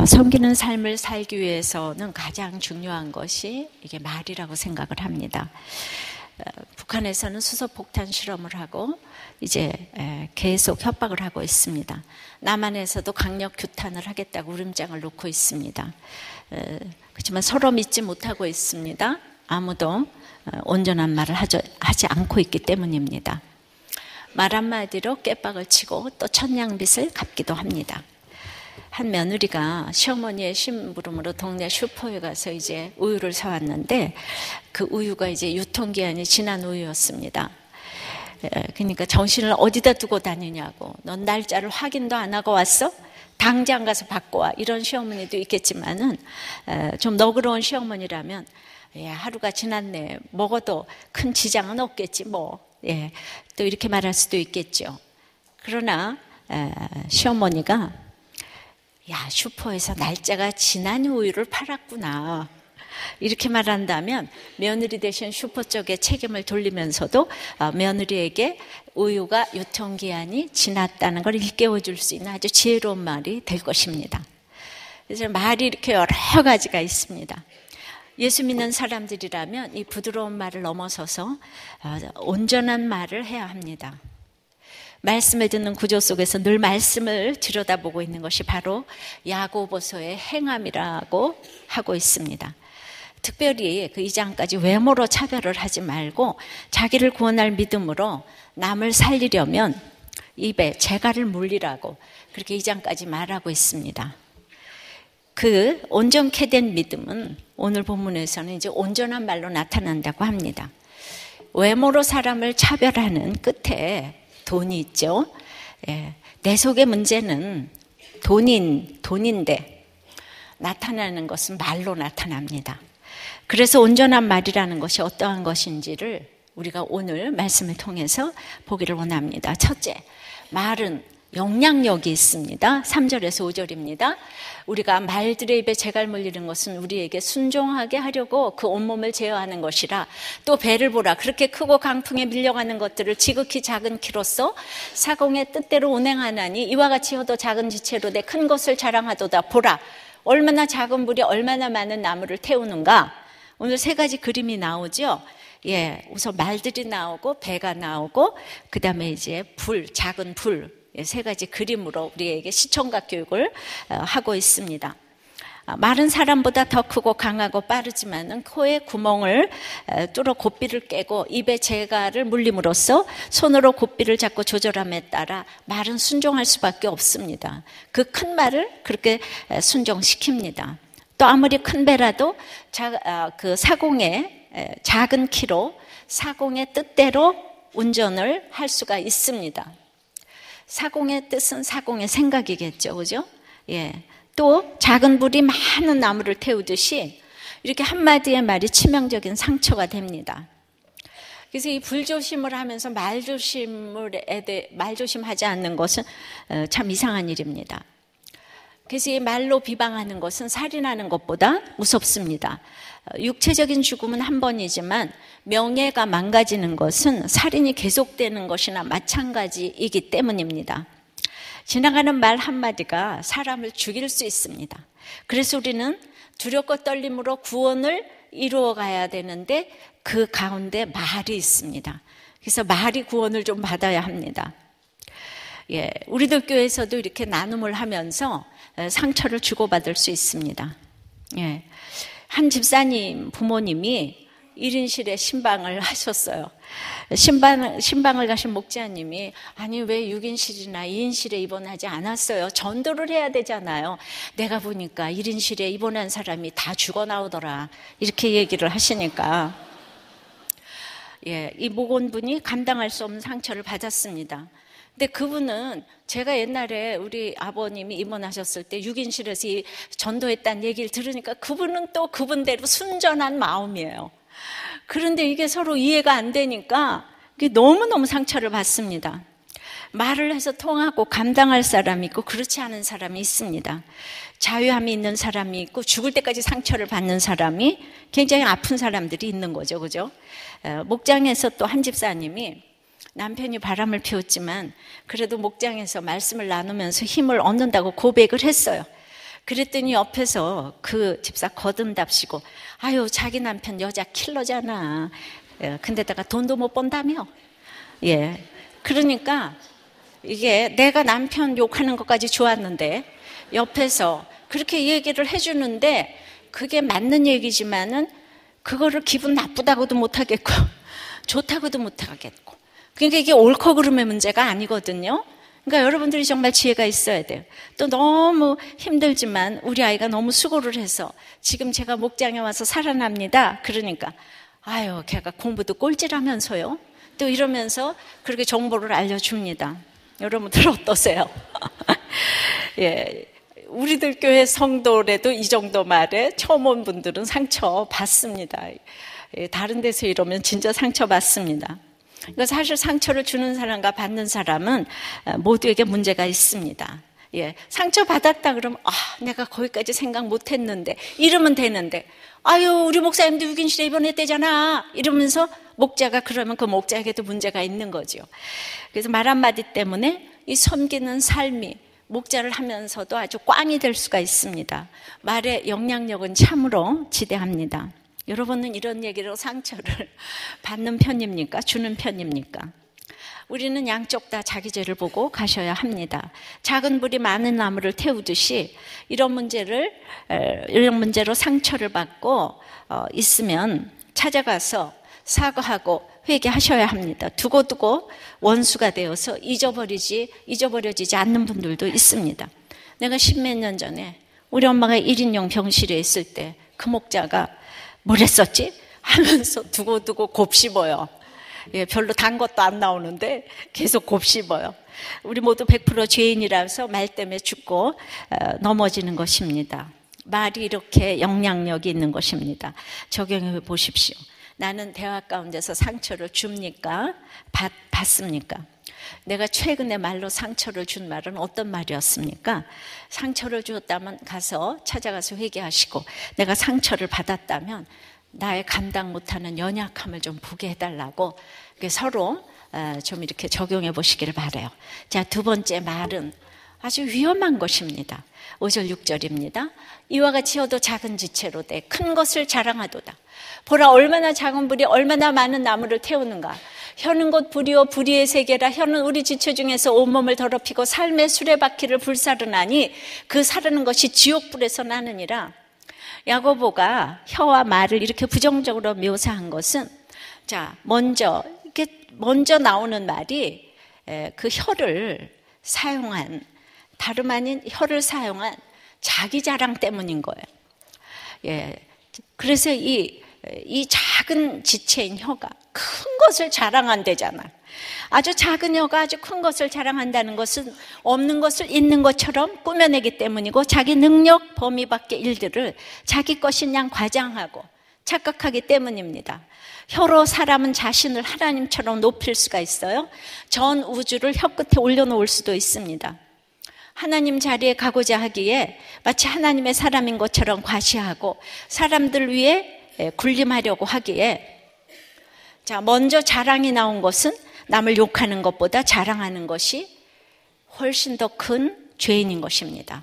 섬기는 삶을 살기 위해서는 가장 중요한 것이 이게 말이라고 생각을 합니다. 북한에서는 수소폭탄 실험을 하고 이제 계속 협박을 하고 있습니다. 남한에서도 강력 규탄을 하겠다고 울음장을 놓고 있습니다. 그렇지만 서로 믿지 못하고 있습니다. 아무도 온전한 말을 하지 않고 있기 때문입니다. 말 한마디로 깨박을 치고 또 천냥빚을 갚기도 합니다. 한 며느리가 시어머니의 심부름으로 동네 슈퍼에 가서 이제 우유를 사왔는데 그 우유가 이제 유통기한이 지난 우유였습니다. 그러니까 정신을 어디다 두고 다니냐고, 넌 날짜를 확인도 안 하고 왔어? 당장 가서 받고 와. 이런 시어머니도 있겠지만은 좀 너그러운 시어머니라면 하루가 지났네, 먹어도 큰 지장은 없겠지 뭐, 또 이렇게 말할 수도 있겠죠. 그러나 시어머니가 야, 슈퍼에서 날짜가 지난 우유를 팔았구나, 이렇게 말한다면 며느리 대신 슈퍼 쪽에 책임을 돌리면서도 며느리에게 우유가 유통기한이 지났다는 걸 일깨워 줄 수 있는 아주 지혜로운 말이 될 것입니다. 그래서 말이 이렇게 여러 가지가 있습니다. 예수 믿는 사람들이라면 이 부드러운 말을 넘어서서 온전한 말을 해야 합니다. 말씀을 듣는 구조 속에서 늘 말씀을 들여다보고 있는 것이 바로 야고보서의 행함이라고 하고 있습니다. 특별히 그 2장까지 외모로 차별을 하지 말고 자기를 구원할 믿음으로 남을 살리려면 입에 재갈을 물리라고 그렇게 2장까지 말하고 있습니다. 그 온전케 된 믿음은 오늘 본문에서는 이제 온전한 말로 나타난다고 합니다. 외모로 사람을 차별하는 끝에 돈이 있죠. 내 속의 문제는 돈인데 나타나는 것은 말로 나타납니다. 그래서 온전한 말이라는 것이 어떠한 것인지를 우리가 오늘 말씀을 통해서 보기를 원합니다. 첫째, 말은 영향력이 있습니다. 3절에서 5절입니다. 우리가 말들의 입에 재갈 물리는 것은 우리에게 순종하게 하려고 그 온몸을 제어하는 것이라. 또 배를 보라. 그렇게 크고 강풍에 밀려가는 것들을 지극히 작은 키로서 사공의 뜻대로 운행하나니 이와 같이 혀도 작은 지체로 내 큰 것을 자랑하도다. 보라. 얼마나 작은 불이 얼마나 많은 나무를 태우는가. 오늘 세 가지 그림이 나오죠. 우선 말들이 나오고 배가 나오고 그 다음에 이제 작은 불. 세 가지 그림으로 우리에게 시청각 교육을 하고 있습니다. 말은 사람보다 더 크고 강하고 빠르지만은 코에 구멍을 뚫어 고삐를 깨고 입에 재갈을 물림으로써 손으로 고삐를 잡고 조절함에 따라 말은 순종할 수밖에 없습니다. 그 큰 말을 그렇게 순종시킵니다. 또 아무리 큰 배라도 그 사공의 작은 키로 사공의 뜻대로 운전을 할 수가 있습니다. 사공의 뜻은 사공의 생각이겠죠, 그죠? 또 작은 불이 많은 나무를 태우듯이 이렇게 한마디의 말이 치명적인 상처가 됩니다. 그래서 이 불조심을 하면서 말조심하지 않는 것은 참 이상한 일입니다. 그래서 이 말로 비방하는 것은 살인하는 것보다 무섭습니다. 육체적인 죽음은 한 번이지만 명예가 망가지는 것은 살인이 계속되는 것이나 마찬가지이기 때문입니다. 지나가는 말 한마디가 사람을 죽일 수 있습니다. 그래서 우리는 두렵고 떨림으로 구원을 이루어 가야 되는데 그 가운데 말이 있습니다. 그래서 말이 구원을 좀 받아야 합니다. 우리들 교회에서도 이렇게 나눔을 하면서 상처를 주고받을 수 있습니다. 한 집사님 부모님이 1인실에 신방을 하셨어요. 신방을 가신 목자님이 아니 왜 6인실이나 2인실에 입원하지 않았어요? 전도를 해야 되잖아요. 내가 보니까 1인실에 입원한 사람이 다 죽어 나오더라. 이렇게 얘기를 하시니까 이 목원분이 감당할 수 없는 상처를 받았습니다. 근데 그분은 제가 옛날에 우리 아버님이 입원하셨을 때 6인실에서 전도했다는 얘기를 들으니까 그분은 또 그분대로 순전한 마음이에요. 그런데 이게 서로 이해가 안 되니까 너무너무 상처를 받습니다. 말을 해서 통하고 감당할 사람이 있고 그렇지 않은 사람이 있습니다. 자유함이 있는 사람이 있고 죽을 때까지 상처를 받는 사람이 굉장히 아픈 사람들이 있는 거죠. 그죠? 목장에서 또 한 집사님이 남편이 바람을 피웠지만 그래도 목장에서 말씀을 나누면서 힘을 얻는다고 고백을 했어요. 그랬더니 옆에서 그 집사 거듭답시고, 아유, 자기 남편 여자 킬러잖아. 근데다가 돈도 못 번다며. 예. 그러니까 이게 내가 남편 욕하는 것까지 좋았는데 옆에서 그렇게 얘기를 해주는데 그게 맞는 얘기지만은 그거를 기분 나쁘다고도 못하겠고 좋다고도 못하겠고, 그러니까 이게 옳고 그름의 문제가 아니거든요. 그러니까 여러분들이 정말 지혜가 있어야 돼요. 또 너무 힘들지만 우리 아이가 너무 수고를 해서 지금 제가 목장에 와서 살아납니다. 그러니까 아유, 걔가 공부도 꼴찌라면서요. 또 이러면서 그렇게 정보를 알려줍니다. 여러분들 어떠세요? 예, 우리들 교회 성도라도 이 정도 말에 처음 온 분들은 상처 받습니다. 예, 다른 데서 이러면 진짜 상처 받습니다. 그러니까 사실 상처를 주는 사람과 받는 사람은 모두에게 문제가 있습니다. 예, 상처 받았다 그러면 내가 거기까지 생각 못했는데 이러면 되는데, 아유, 우리 목사님도 6인실에 입원했대잖아 이러면서 목자가 그러면 그 목자에게도 문제가 있는 거죠. 그래서 말 한마디 때문에 이 섬기는 삶이 목자를 하면서도 아주 꽝이 될 수가 있습니다. 말의 영향력은 참으로 지대합니다. 여러분은 이런 얘기로 상처를 받는 편입니까? 주는 편입니까? 우리는 양쪽 다 자기 죄를 보고 가셔야 합니다. 작은 불이 많은 나무를 태우듯이 이런 문제로 상처를 받고 있으면 찾아가서 사과하고 회개하셔야 합니다. 두고두고 원수가 되어서 잊어버려지지 않는 분들도 있습니다. 내가 10몇 년 전에 우리 엄마가 1인용 병실에 있을 때 그 목자가 뭘 했었지? 하면서 두고두고 곱씹어요. 예, 별로 단 것도 안 나오는데 계속 곱씹어요. 우리 모두 100% 죄인이라서 말 때문에 죽고 넘어지는 것입니다. 말이 이렇게 영향력이 있는 것입니다. 적용해 보십시오. 나는 대화 가운데서 상처를 줍니까? 받습니까? 내가 최근에 말로 상처를 준 말은 어떤 말이었습니까? 상처를 주었다면 찾아가서 회개하시고, 내가 상처를 받았다면 나의 감당 못하는 연약함을 좀 보게 해달라고 서로 좀 이렇게 적용해 보시기를 바라요. 자, 두 번째 말은 아주 위험한 것입니다. 5절 6절입니다. 이와 같이 혀도 작은 지체로 돼 큰 것을 자랑하도다. 보라, 얼마나 작은 불이 얼마나 많은 나무를 태우는가. 혀는 곧 불이요 불의의 세계라. 혀는 우리 지체 중에서 온몸을 더럽히고 삶의 수레바퀴를 불사르나니 그 사르는 것이 지옥불에서 나느니라. 야고보가 혀와 말을 이렇게 부정적으로 묘사한 것은, 자, 먼저 나오는 말이 그 혀를 사용한, 다름 아닌 혀를 사용한 자기 자랑 때문인 거예요. 예, 그래서 이 작은 지체인 혀가 큰 것을 자랑한대잖아요. 아주 작은 혀가 아주 큰 것을 자랑한다는 것은 없는 것을 있는 것처럼 꾸며내기 때문이고, 자기 능력 범위 밖의 일들을 자기 것인 양 과장하고 착각하기 때문입니다. 혀로 사람은 자신을 하나님처럼 높일 수가 있어요. 전 우주를 혀 끝에 올려놓을 수도 있습니다. 하나님 자리에 가고자 하기에 마치 하나님의 사람인 것처럼 과시하고 사람들 위해 군림하려고 하기에, 자, 먼저 자랑이 나온 것은 남을 욕하는 것보다 자랑하는 것이 훨씬 더 큰 죄인인 것입니다.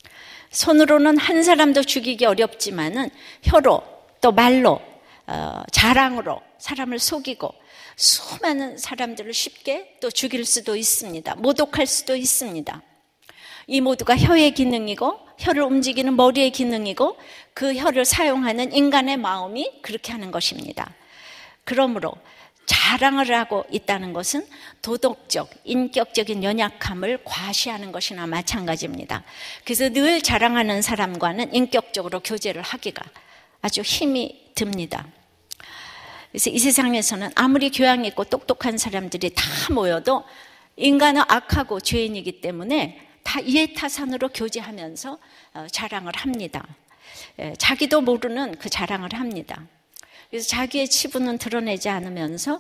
손으로는 한 사람도 죽이기 어렵지만은 혀로 또 말로 자랑으로 사람을 속이고 수많은 사람들을 쉽게 또 죽일 수도 있습니다. 모독할 수도 있습니다. 이 모두가 혀의 기능이고 혀를 움직이는 머리의 기능이고 그 혀를 사용하는 인간의 마음이 그렇게 하는 것입니다. 그러므로 자랑을 하고 있다는 것은 도덕적, 인격적인 연약함을 과시하는 것이나 마찬가지입니다. 그래서 늘 자랑하는 사람과는 인격적으로 교제를 하기가 아주 힘이 듭니다. 그래서 이 세상에서는 아무리 교양 있고 똑똑한 사람들이 다 모여도 인간은 악하고 죄인이기 때문에 다 이해타산으로 교제하면서 자랑을 합니다. 자기도 모르는 그 자랑을 합니다. 그래서 자기의 치부는 드러내지 않으면서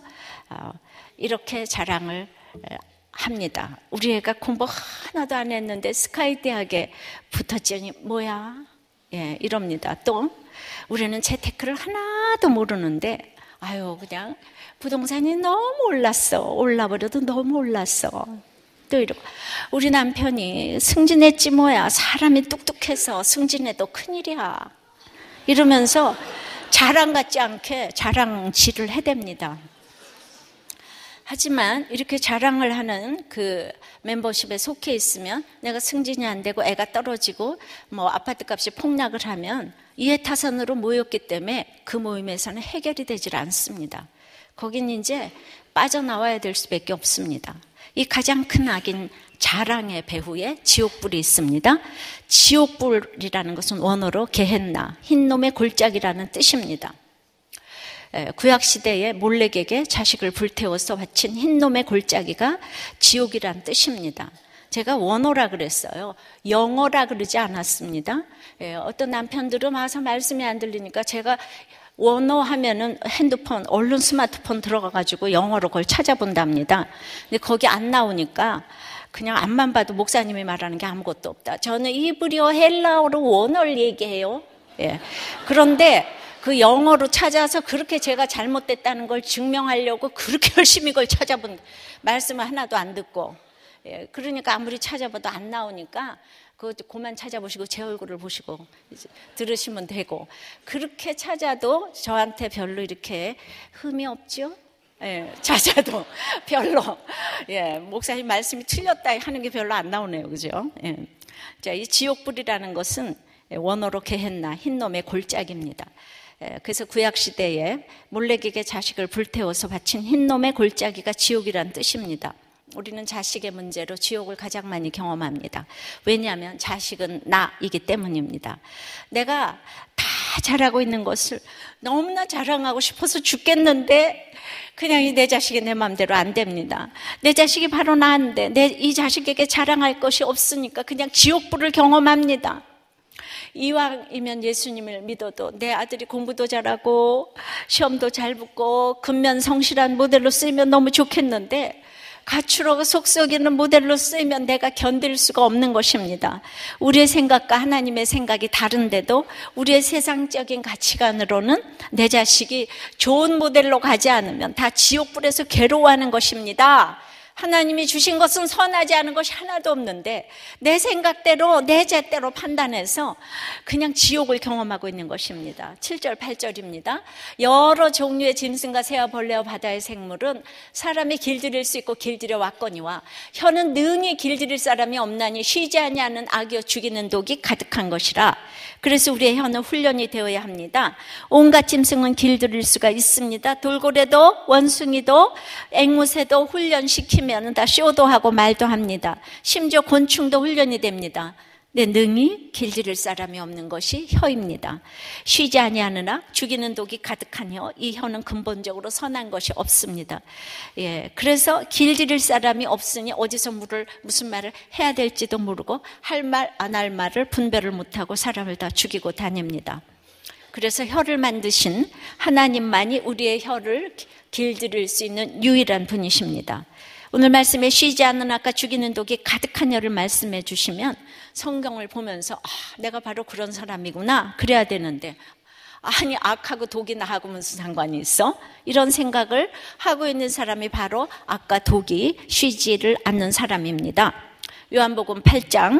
이렇게 자랑을 합니다. 우리 애가 공부 하나도 안 했는데 스카이 대학에 붙었더니 뭐야? 예, 이럽니다. 또 우리는 재테크를 하나도 모르는데 아유 그냥 부동산이 너무 올랐어. 올라버려도 너무 올랐어. 또 이러고, 우리 남편이 승진했지 뭐야, 사람이 뚝뚝해서 승진해도 큰일이야, 이러면서 자랑 같지 않게 자랑질을 해댑니다. 하지만 이렇게 자랑을 하는 그 멤버십에 속해 있으면 내가 승진이 안 되고 애가 떨어지고 뭐 아파트값이 폭락을 하면 이해타산으로 모였기 때문에 그 모임에서는 해결이 되질 않습니다. 거긴 이제 빠져나와야 될 수밖에 없습니다. 이 가장 큰 악인 자랑의 배후에 지옥불이 있습니다. 지옥불이라는 것은 원어로 게헨나, 흰놈의 골짜기라는 뜻입니다. 구약시대에 몰렉에게 자식을 불태워서 바친 흰놈의 골짜기가 지옥이란 뜻입니다. 제가 원어라 그랬어요. 영어라 그러지 않았습니다. 어떤 남편들은 와서 말씀이 안 들리니까 제가 원어 하면은 핸드폰, 얼른 스마트폰 들어가가지고 영어로 그걸 찾아본답니다. 근데 거기 안 나오니까 그냥 앞만 봐도 목사님이 말하는 게 아무것도 없다. 저는 이브리어 헬라어로 원어를 얘기해요. 그런데 그 영어로 찾아서 그렇게 제가 잘못됐다는 걸 증명하려고 그렇게 열심히 그걸 찾아본, 말씀을 하나도 안 듣고, 그러니까 아무리 찾아봐도 안 나오니까 그만 찾아보시고 제 얼굴을 보시고 이제 들으시면 되고, 그렇게 찾아도 저한테 별로 이렇게 흠이 없죠. 찾아도 별로, 목사님 말씀이 틀렸다 하는 게 별로 안 나오네요, 그죠? 자, 이 지옥불이라는 것은 원어로 게헨나, 흰놈의 골짜기입니다. 그래서 구약시대에 몰렉에게 자식을 불태워서 바친 흰놈의 골짜기가 지옥이란 뜻입니다. 우리는 자식의 문제로 지옥을 가장 많이 경험합니다. 왜냐하면 자식은 나이기 때문입니다. 내가 다 잘하고 있는 것을 너무나 자랑하고 싶어서 죽겠는데 그냥 내 자식이 내 마음대로 안 됩니다. 내 자식이 바로 나인데 이 자식에게 자랑할 것이 없으니까 그냥 지옥불을 경험합니다. 이왕이면 예수님을 믿어도 내 아들이 공부도 잘하고 시험도 잘 붙고 근면성실한 모델로 쓰이면 너무 좋겠는데 가출하고 속썩이는 모델로 쓰이면 내가 견딜 수가 없는 것입니다. 우리의 생각과 하나님의 생각이 다른데도 우리의 세상적인 가치관으로는 내 자식이 좋은 모델로 가지 않으면 다 지옥불에서 괴로워하는 것입니다. 하나님이 주신 것은 선하지 않은 것이 하나도 없는데 내 생각대로 내 잣대로 판단해서 그냥 지옥을 경험하고 있는 것입니다. 7절 8절입니다. 여러 종류의 짐승과 새와 벌레와 바다의 생물은 사람이 길들일 수 있고 길들여 왔거니와 혀는 능히 길들일 사람이 없나니 쉬지 아니하는 악이여 죽이는 독이 가득한 것이라. 그래서 우리의 혀는 훈련이 되어야 합니다. 온갖 짐승은 길들일 수가 있습니다. 돌고래도 원숭이도 앵무새도 훈련시키면 다 쇼도 하고 말도 합니다. 심지어 곤충도 훈련이 됩니다. 근데 능히 길들일 사람이 없는 것이 혀입니다. 쉬지 아니하느라 죽이는 독이 가득한 혀, 이 혀는 근본적으로 선한 것이 없습니다. 그래서 길들일 사람이 없으니 어디서 무슨 말을 해야 될지도 모르고 할 말 안 할 말을 분별을 못하고 사람을 다 죽이고 다닙니다. 그래서 혀를 만드신 하나님만이 우리의 혀를 길들일 수 있는 유일한 분이십니다. 오늘 말씀에 쉬지 않는 아까 죽이는 독이 가득한 혀를 말씀해 주시면 성경을 보면서 내가 바로 그런 사람이구나 그래야 되는데 아니 악하고 독이 나하고 무슨 상관이 있어? 이런 생각을 하고 있는 사람이 바로 악과 독이 쉬지를 않는 사람입니다. 요한복음 8장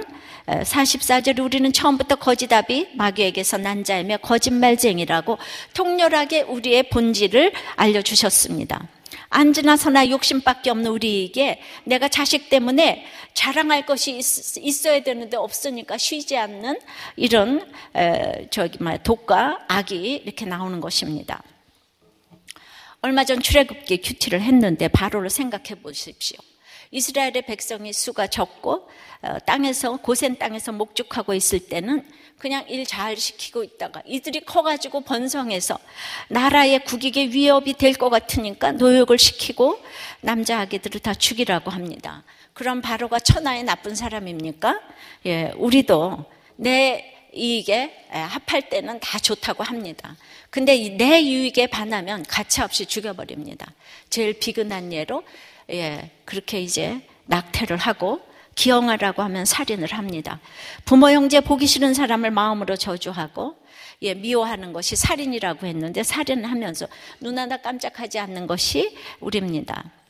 44절에 우리는 처음부터 거짓아비 마귀에게서 난 자이며 거짓말쟁이라고 통렬하게 우리의 본질을 알려주셨습니다. 앉으나 서나 욕심밖에 없는 우리에게 내가 자식 때문에 자랑할 것이 있어야 되는데 없으니까 쉬지 않는 이런 독과 악이 이렇게 나오는 것입니다. 얼마 전 출애굽기 큐티를 했는데 바로를 생각해 보십시오. 이스라엘의 백성이 수가 적고 고센 땅에서 목축하고 있을 때는 그냥 일 잘 시키고 있다가 이들이 커가지고 번성해서 나라의 국익에 위협이 될 것 같으니까 노역을 시키고 남자 아기들을 다 죽이라고 합니다. 그럼 바로가 천하의 나쁜 사람입니까? 우리도 내 이익에 합할 때는 다 좋다고 합니다. 근데 내 유익에 반하면 가차없이 죽여버립니다. 제일 비근한 예로 그렇게 이제 낙태를 하고 기형하라고 하면 살인을 합니다. 부모 형제 보기 싫은 사람을 마음으로 저주하고 미워하는 것이 살인이라고 했는데 살인을 하면서 눈 하나 깜짝하지 않는 것이 우리입니다.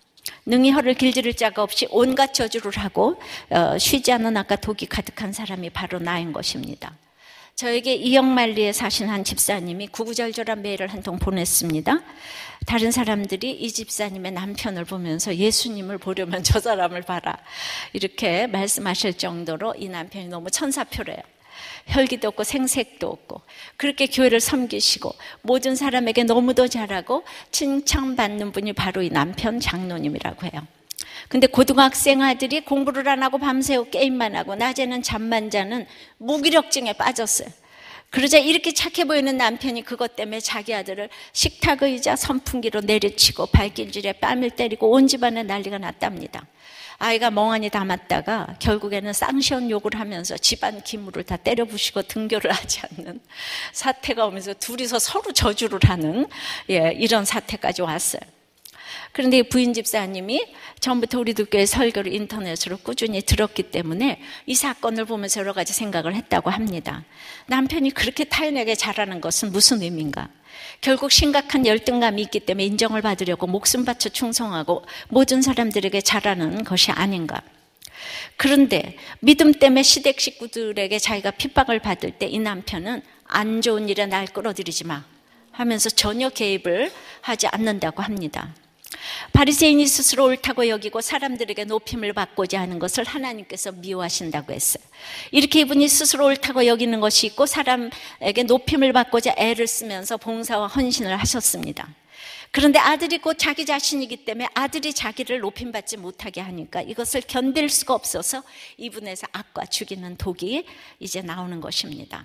능히 혀를 길들일 자가 없이 온갖 저주를 하고 쉬지 않는 악과 독이 가득한 사람이 바로 나인 것입니다. 저에게 이영만리에 사신 한 집사님이 구구절절한 메일을 한 통 보냈습니다. 다른 사람들이 이 집사님의 남편을 보면서 예수님을 보려면 저 사람을 봐라, 이렇게 말씀하실 정도로 이 남편이 너무 천사표래요. 혈기도 없고 생색도 없고 그렇게 교회를 섬기시고 모든 사람에게 너무도 잘하고 칭찬받는 분이 바로 이 남편 장로님이라고 해요. 근데 고등학생 아들이 공부를 안 하고 밤새고 게임만 하고 낮에는 잠만 자는 무기력증에 빠졌어요. 그러자 이렇게 착해 보이는 남편이 그것 때문에 자기 아들을 식탁 의자 선풍기로 내리치고 발길질에 뺨을 때리고 온 집안에 난리가 났답니다. 아이가 멍하니 담았다가 결국에는 쌍시원 욕을 하면서 집안 기물을 다 때려 부시고 등교를 하지 않는 사태가 오면서 둘이서 서로 저주를 하는 이런 사태까지 왔어요. 그런데 부인 집사님이 전부터 우리들 교회 설교를 인터넷으로 꾸준히 들었기 때문에 이 사건을 보면서 여러 가지 생각을 했다고 합니다. 남편이 그렇게 타인에게 잘하는 것은 무슨 의미인가? 결국 심각한 열등감이 있기 때문에 인정을 받으려고 목숨 바쳐 충성하고 모든 사람들에게 잘하는 것이 아닌가? 그런데 믿음 때문에 시댁 식구들에게 자기가 핍박을 받을 때 이 남편은 안 좋은 일에 날 끌어들이지 마 하면서 전혀 개입을 하지 않는다고 합니다. 바리새인이 스스로 옳다고 여기고 사람들에게 높임을 받고자 하는 것을 하나님께서 미워하신다고 했어요. 이렇게 이분이 스스로 옳다고 여기는 것이 있고 사람에게 높임을 받고자 애를 쓰면서 봉사와 헌신을 하셨습니다. 그런데 아들이 곧 자기 자신이기 때문에 아들이 자기를 높임받지 못하게 하니까 이것을 견딜 수가 없어서 이분에서 악과 죽이는 독이 이제 나오는 것입니다.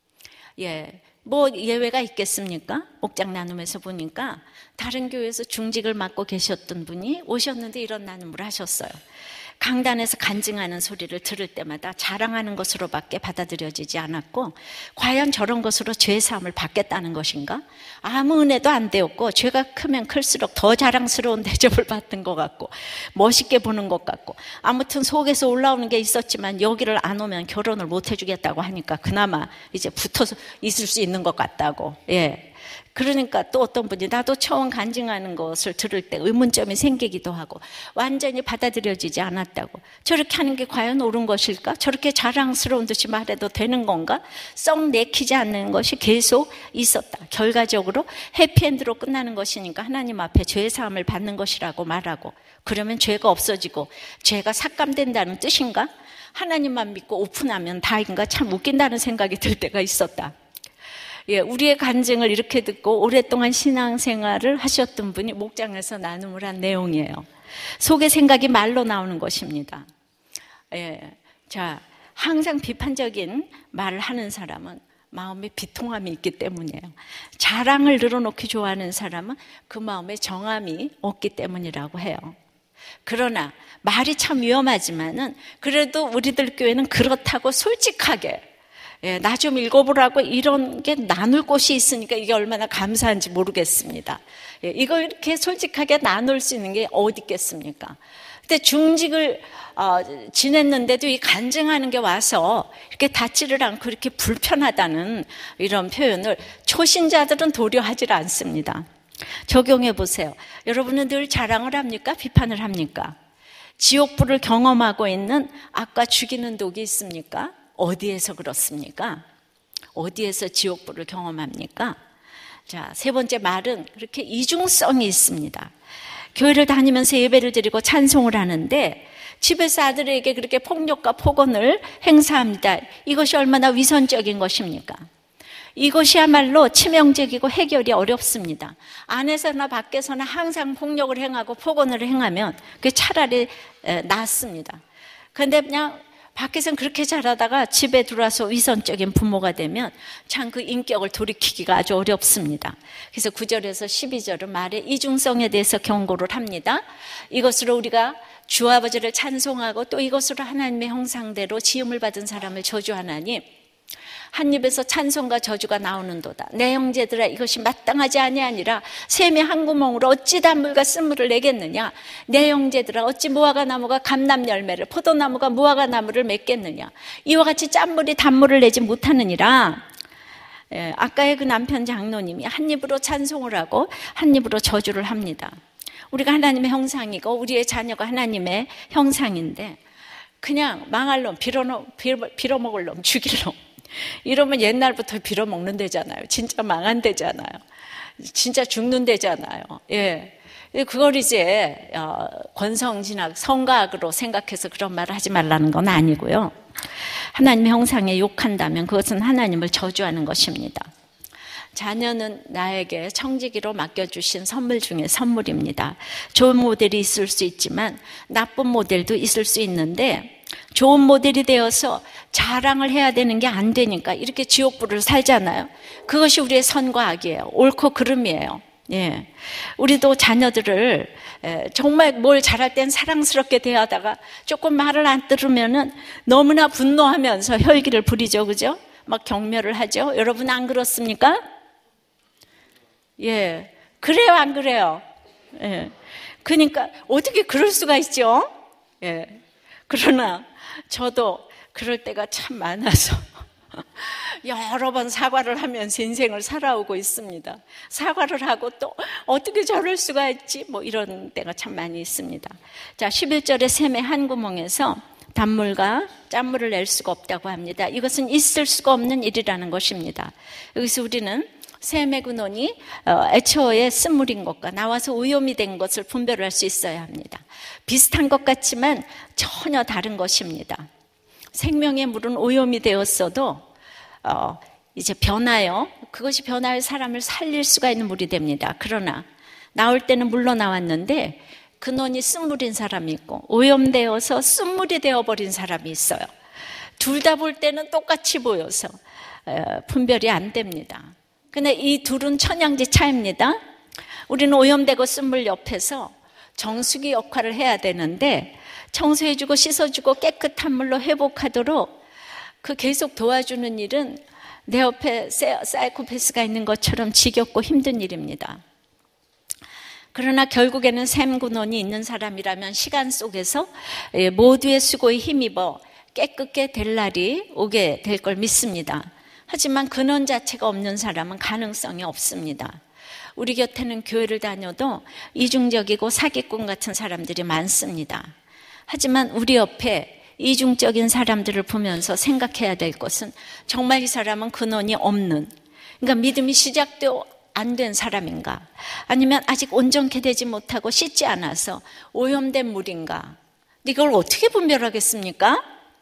뭐 예외가 있겠습니까? 옥장 나눔에서 보니까 다른 교회에서 중직을 맡고 계셨던 분이 오셨는데 이런 나눔을 하셨어요. 강단에서 간증하는 소리를 들을 때마다 자랑하는 것으로밖에 받아들여지지 않았고 과연 저런 것으로 죄사함을 받겠다는 것인가? 아무 은혜도 안 되었고 죄가 크면 클수록 더 자랑스러운 대접을 받는 것 같고 멋있게 보는 것 같고 아무튼 속에서 올라오는 게 있었지만 여기를 안 오면 결혼을 못 해주겠다고 하니까 그나마 이제 붙어서 있을 수 있는 것 같다고. 그러니까 또 어떤 분이 나도 처음 간증하는 것을 들을 때 의문점이 생기기도 하고 완전히 받아들여지지 않았다고. 저렇게 하는 게 과연 옳은 것일까? 저렇게 자랑스러운 듯이 말해도 되는 건가? 썩 내키지 않는 것이 계속 있었다. 결과적으로 해피엔드로 끝나는 것이니까 하나님 앞에 죄사함을 받는 것이라고 말하고 그러면 죄가 없어지고 죄가 삭감된다는 뜻인가? 하나님만 믿고 오픈하면 다인가? 참 웃긴다는 생각이 들 때가 있었다. 우리의 간증을 이렇게 듣고 오랫동안 신앙생활을 하셨던 분이 목장에서 나눔을 한 내용이에요. 속의 생각이 말로 나오는 것입니다. 자, 항상 비판적인 말을 하는 사람은 마음에 비통함이 있기 때문이에요. 자랑을 늘어놓기 좋아하는 사람은 그 마음에 정함이 없기 때문이라고 해요. 그러나 말이 참 위험하지만은 그래도 우리들 교회는 그렇다고 솔직하게 나 좀 읽어보라고 이런 게 나눌 곳이 있으니까 이게 얼마나 감사한지 모르겠습니다. 이걸 이렇게 솔직하게 나눌 수 있는 게 어디 있겠습니까? 근데 중직을 지냈는데도 이 간증하는 게 와서 이렇게 닿지를 않고 이렇게 불편하다는 이런 표현을 초신자들은 도려 하질 않습니다. 적용해 보세요. 여러분은 늘 자랑을 합니까? 비판을 합니까? 지옥불을 경험하고 있는 악과 죽이는 독이 있습니까? 어디에서 그렇습니까? 어디에서 지옥불을 경험합니까? 자, 세 번째 말은 그렇게 이중성이 있습니다. 교회를 다니면서 예배를 드리고 찬송을 하는데 집에서 아들에게 그렇게 폭력과 폭언을 행사합니다. 이것이 얼마나 위선적인 것입니까? 이것이야말로 치명적이고 해결이 어렵습니다. 안에서나 밖에서나 항상 폭력을 행하고 폭언을 행하면 그게 차라리 낫습니다. 그런데 그냥 밖에서는 그렇게 잘하다가 집에 들어와서 위선적인 부모가 되면 참 그 인격을 돌이키기가 아주 어렵습니다. 그래서 9절에서 12절은 말의 이중성에 대해서 경고를 합니다. 이것으로 우리가 주 아버지를 찬송하고 또 이것으로 하나님의 형상대로 지음을 받은 사람을 저주하나니 한 입에서 찬송과 저주가 나오는도다. 내 형제들아 이것이 마땅하지 아니하니라. 샘이 한 구멍으로 어찌 단물과 쓴물을 내겠느냐. 내 형제들아 어찌 무화과 나무가 감람 열매를 포도나무가 무화과 나무를 맺겠느냐. 이와 같이 짠물이 단물을 내지 못하느니라. 아까의 그 남편 장로님이 한 입으로 찬송을 하고 한 입으로 저주를 합니다. 우리가 하나님의 형상이고 우리의 자녀가 하나님의 형상인데 그냥 망할 놈, 빌어먹을 놈, 죽일 놈 이러면 옛날부터 빌어먹는 데잖아요. 진짜 망한 데잖아요. 진짜 죽는 데잖아요. 예. 그걸 이제 권성진학, 성가학으로 생각해서 그런 말을 하지 말라는 건 아니고요. 하나님의 형상에 욕한다면 그것은 하나님을 저주하는 것입니다. 자녀는 나에게 청지기로 맡겨주신 선물 중에 선물입니다. 좋은 모델이 있을 수 있지만 나쁜 모델도 있을 수 있는데 좋은 모델이 되어서 자랑을 해야 되는 게 안 되니까 이렇게 지옥불을 살잖아요. 그것이 우리의 선과 악이에요. 옳고 그름이에요. 예. 우리도 자녀들을 정말 뭘 잘할 땐 사랑스럽게 대하다가 조금 말을 안 들으면은 너무나 분노하면서 혈기를 부리죠. 그죠? 막 경멸을 하죠. 여러분 안 그렇습니까? 예. 그래요, 안 그래요? 예. 그러니까 어떻게 그럴 수가 있죠? 예. 그러나 저도 그럴 때가 참 많아서 여러 번 사과를 하면서 인생을 살아오고 있습니다. 사과를 하고 또 어떻게 저럴 수가 있지? 뭐 이런 때가 참 많이 있습니다. 자, 11절에 샘의 한 구멍에서 단물과 짠물을 낼 수가 없다고 합니다. 이것은 있을 수가 없는 일이라는 것입니다. 여기서 우리는 샘의 근원이 애초에 쓴물인 것과 나와서 오염이 된 것을 분별할 수 있어야 합니다. 비슷한 것 같지만 전혀 다른 것입니다. 생명의 물은 오염이 되었어도 이제 변하여 그것이 변하여 사람을 살릴 수가 있는 물이 됩니다. 그러나 나올 때는 물로 나왔는데 근원이 쓴물인 사람이 있고 오염되어서 쓴물이 되어버린 사람이 있어요. 둘 다 볼 때는 똑같이 보여서 분별이 안 됩니다. 근데 이 둘은 천양지 차이입니다. 우리는 오염되고 쓴물 옆에서 정수기 역할을 해야 되는데 청소해주고 씻어주고 깨끗한 물로 회복하도록 그 계속 도와주는 일은 내 옆에 사이코패스가 있는 것처럼 지겹고 힘든 일입니다. 그러나 결국에는 샘 근원이 있는 사람이라면 시간 속에서 모두의 수고에 힘입어 깨끗게 될 날이 오게 될 걸 믿습니다. 하지만 근원 자체가 없는 사람은 가능성이 없습니다. 우리 곁에는 교회를 다녀도 이중적이고 사기꾼 같은 사람들이 많습니다. 하지만 우리 옆에 이중적인 사람들을 보면서 생각해야 될 것은 정말 이 사람은 근원이 없는, 그러니까 믿음이 시작도 안 된 사람인가, 아니면 아직 온전케 되지 못하고 씻지 않아서 오염된 물인가. 이걸 어떻게 분별하겠습니까?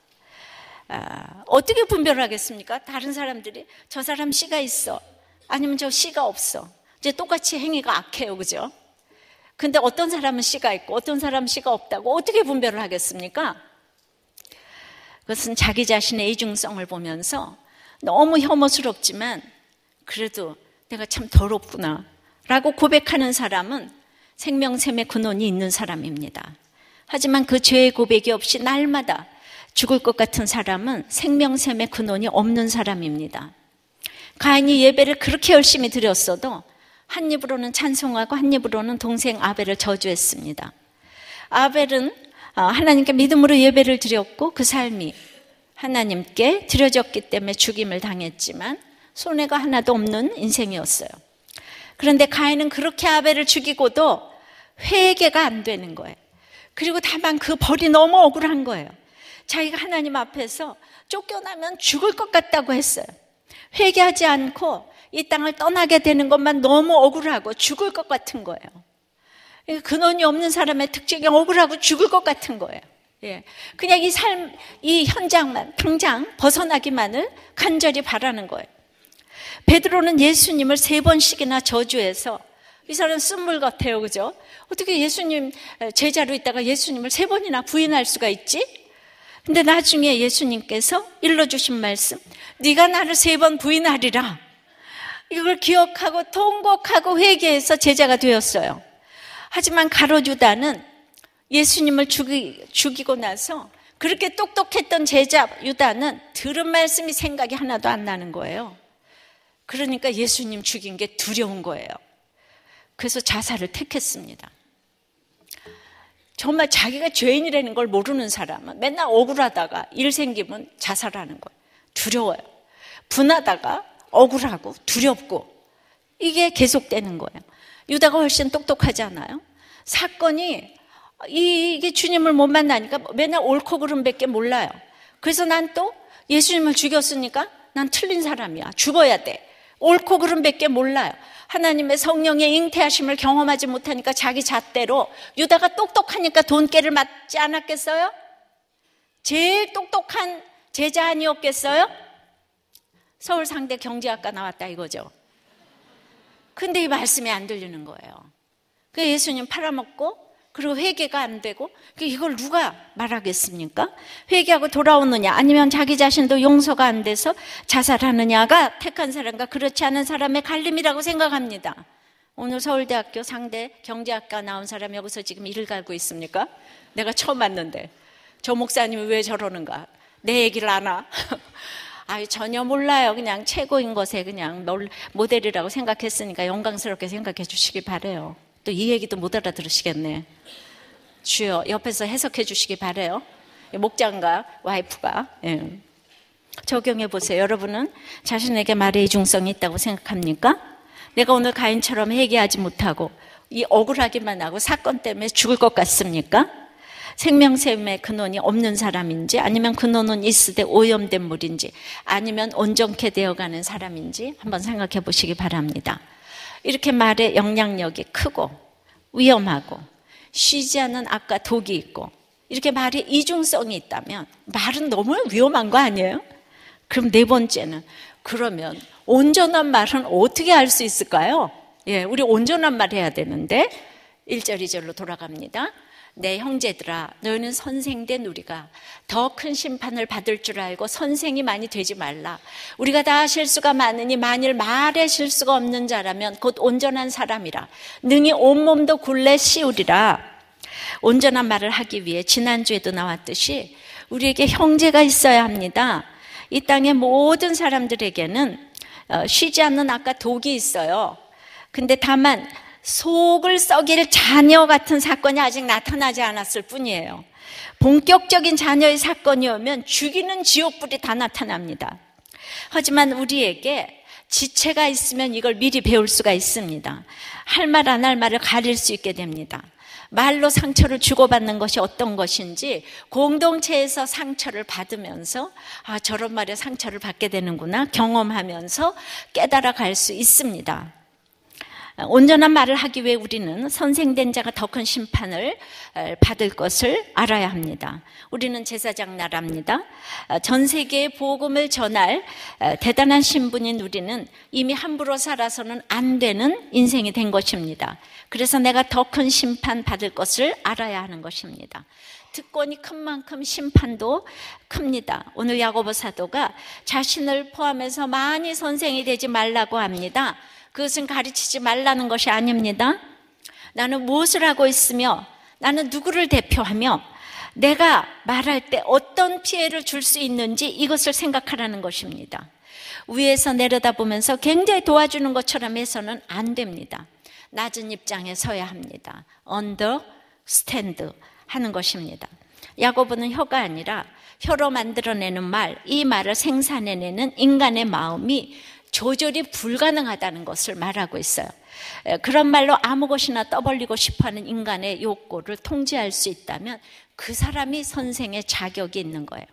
어떻게 분별하겠습니까? 다른 사람들이 저 사람 씨가 있어, 아니면 저 씨가 없어. 이제 똑같이 행위가 악해요, 그죠? 근데 어떤 사람은 씨가 있고 어떤 사람은 씨가 없다고 어떻게 분별을 하겠습니까? 그것은 자기 자신의 이중성을 보면서 너무 혐오스럽지만 그래도 내가 참 더럽구나 라고 고백하는 사람은 생명샘의 근원이 있는 사람입니다. 하지만 그 죄의 고백이 없이 날마다 죽을 것 같은 사람은 생명샘의 근원이 없는 사람입니다. 가인이 예배를 그렇게 열심히 드렸어도 한 입으로는 찬송하고 한 입으로는 동생 아벨을 저주했습니다. 아벨은 하나님께 믿음으로 예배를 드렸고 그 삶이 하나님께 드려졌기 때문에 죽임을 당했지만 손해가 하나도 없는 인생이었어요. 그런데 가인은 그렇게 아벨을 죽이고도 회개가 안 되는 거예요. 그리고 다만 그 벌이 너무 억울한 거예요. 자기가 하나님 앞에서 쫓겨나면 죽을 것 같다고 했어요. 회개하지 않고 이 땅을 떠나게 되는 것만 너무 억울하고 죽을 것 같은 거예요. 근원이 없는 사람의 특징이 억울하고 죽을 것 같은 거예요. 예. 그냥 이 현장만 당장 벗어나기만을 간절히 바라는 거예요. 베드로는 예수님을 3번씩이나 저주해서 이 사람 쓴물 같아요, 그죠? 어떻게 예수님 제자로 있다가 예수님을 3번이나 부인할 수가 있지? 근데 나중에 예수님께서 일러주신 말씀, 네가 나를 3번 부인하리라. 이걸 기억하고 통곡하고 회개해서 제자가 되었어요. 하지만 가룟 유다는 예수님을 죽이고 나서 그렇게 똑똑했던 제자 유다는 들은 말씀이 생각이 하나도 안 나는 거예요. 그러니까 예수님 죽인 게 두려운 거예요. 그래서 자살을 택했습니다. 정말 자기가 죄인이라는 걸 모르는 사람은 맨날 억울하다가 일 생기면 자살하는 거예요. 두려워요. 분하다가 억울하고 두렵고 이게 계속되는 거예요. 유다가 훨씬 똑똑하지 않아요? 사건이 이게 주님을 못 만나니까 맨날 옳고 그름밖에 몰라요. 그래서 난 또 예수님을 죽였으니까 난 틀린 사람이야. 죽어야 돼. 옳고 그름밖에 몰라요. 하나님의 성령의 잉태하심을 경험하지 못하니까 자기 잣대로, 유다가 똑똑하니까 돈깨를 맞지 않았겠어요? 제일 똑똑한 제자 아니었겠어요? 서울상대 경제학과 나왔다 이거죠. 근데 이 말씀이 안 들리는 거예요. 그 예수님 팔아먹고 그리고 회개가 안 되고, 이걸 누가 말하겠습니까? 회개하고 돌아오느냐, 아니면 자기 자신도 용서가 안 돼서 자살하느냐가 택한 사람과 그렇지 않은 사람의 갈림이라고 생각합니다. 오늘 서울대학교 상대 경제학과 나온 사람 여기서 지금 일을 갈고 있습니까? 내가 처음 봤는데 저 목사님이 왜 저러는가? 내 얘기를 아나? 전혀 몰라요. 그냥 최고인 것에 그냥 모델이라고 생각했으니까 영광스럽게 생각해 주시기 바라요. 또 이 얘기도 못 알아들으시겠네. 주여, 옆에서 해석해 주시기 바라요. 목장과 와이프가. 적용해 보세요. 여러분은 자신에게 말의 이중성이 있다고 생각합니까? 내가 오늘 가인처럼 회개하지 못하고 이 억울하기만 하고 사건 때문에 죽을 것 같습니까? 생명샘의 근원이 없는 사람인지, 아니면 근원은 있으되 오염된 물인지, 아니면 온전케 되어가는 사람인지 한번 생각해 보시기 바랍니다. 이렇게 말의 영향력이 크고 위험하고 쉬지 않는 악과 독이 있고 이렇게 말의 이중성이 있다면 말은 너무 위험한 거 아니에요? 그럼 네 번째는, 그러면 온전한 말은 어떻게 할 수 있을까요? 우리 온전한 말 해야 되는데 1절 2절로 돌아갑니다. 내 형제들아, 너희는 선생된 우리가 더 큰 심판을 받을 줄 알고 선생이 많이 되지 말라. 우리가 다 실수가 많으니 만일 말에 실수가 없는 자라면 곧 온전한 사람이라. 능히 온몸도 굴레 씌우리라. 온전한 말을 하기 위해 지난주에도 나왔듯이 우리에게 형제가 있어야 합니다. 이 땅의 모든 사람들에게는 쉬지 않는 악과 독이 있어요. 근데 다만 속을 썩일 자녀 같은 사건이 아직 나타나지 않았을 뿐이에요. 본격적인 자녀의 사건이 오면 죽이는 지옥불이 다 나타납니다. 하지만 우리에게 지체가 있으면 이걸 미리 배울 수가 있습니다. 할 말 안 할 말을 가릴 수 있게 됩니다. 말로 상처를 주고받는 것이 어떤 것인지 공동체에서 상처를 받으면서 저런 말에 상처를 받게 되는구나 경험하면서 깨달아 갈 수 있습니다. 온전한 말을 하기 위해 우리는 선생된 자가 더 큰 심판을 받을 것을 알아야 합니다. 우리는 제사장 나라입니다. 전 세계에 복음을 전할 대단한 신분인 우리는 이미 함부로 살아서는 안 되는 인생이 된 것입니다. 그래서 내가 더 큰 심판 받을 것을 알아야 하는 것입니다. 특권이 큰 만큼 심판도 큽니다. 오늘 야고보 사도가 자신을 포함해서 많이 선생이 되지 말라고 합니다. 그것은 가르치지 말라는 것이 아닙니다. 나는 무엇을 하고 있으며 나는 누구를 대표하며 내가 말할 때 어떤 피해를 줄 수 있는지 이것을 생각하라는 것입니다. 위에서 내려다보면서 굉장히 도와주는 것처럼 해서는 안 됩니다. 낮은 입장에 서야 합니다. understand 하는 것입니다. 야고보는 혀가 아니라 혀로 만들어내는 말, 이 말을 생산해내는 인간의 마음이 조절이 불가능하다는 것을 말하고 있어요. 그런 말로 아무 것이나 떠벌리고 싶어하는 인간의 욕구를 통제할 수 있다면 그 사람이 선생의 자격이 있는 거예요.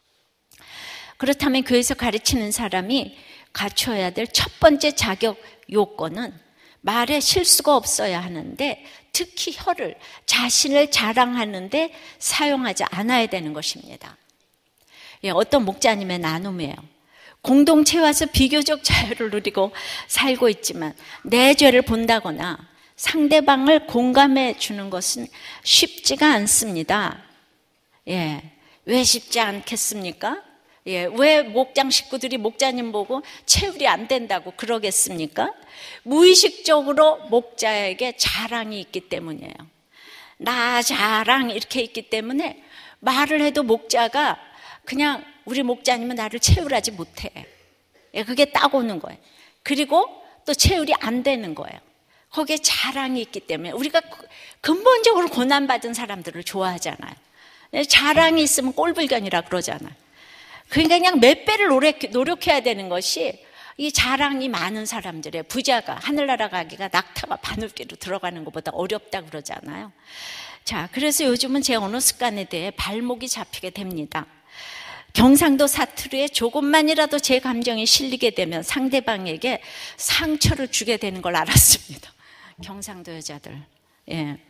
그렇다면 교회에서 가르치는 사람이 갖춰야 될 첫 번째 자격 요건은 말에 실수가 없어야 하는데, 특히 혀를 자신을 자랑하는데 사용하지 않아야 되는 것입니다. 어떤 목자님의 나눔이에요. 공동체에 와서 비교적 자유를 누리고 살고 있지만 내 죄를 본다거나 상대방을 공감해 주는 것은 쉽지가 않습니다. 왜 쉽지 않겠습니까? 왜 목장 식구들이 목자님 보고 체울이 안 된다고 그러겠습니까? 무의식적으로 목자에게 자랑이 있기 때문이에요. 나 자랑 이렇게 있기 때문에 말을 해도 목자가 그냥 우리 목자님은 나를 체울하지 못해. 그게 딱 오는 거예요. 그리고 또 체울이 안 되는 거예요. 거기에 자랑이 있기 때문에 우리가 근본적으로 고난받은 사람들을 좋아하잖아요. 자랑이 있으면 꼴불견이라 그러잖아요. 그러니까 그냥 몇 배를 노력해야 되는 것이 이 자랑이 많은 사람들의 부자가 하늘나라 가기가 낙타가 바늘귀로 들어가는 것보다 어렵다 그러잖아요. 자, 그래서 요즘은 제 언어 습관에 대해 발목이 잡히게 됩니다. 경상도 사투리에 조금만이라도 제 감정이 실리게 되면 상대방에게 상처를 주게 되는 걸 알았습니다. 경상도 여자들, 예,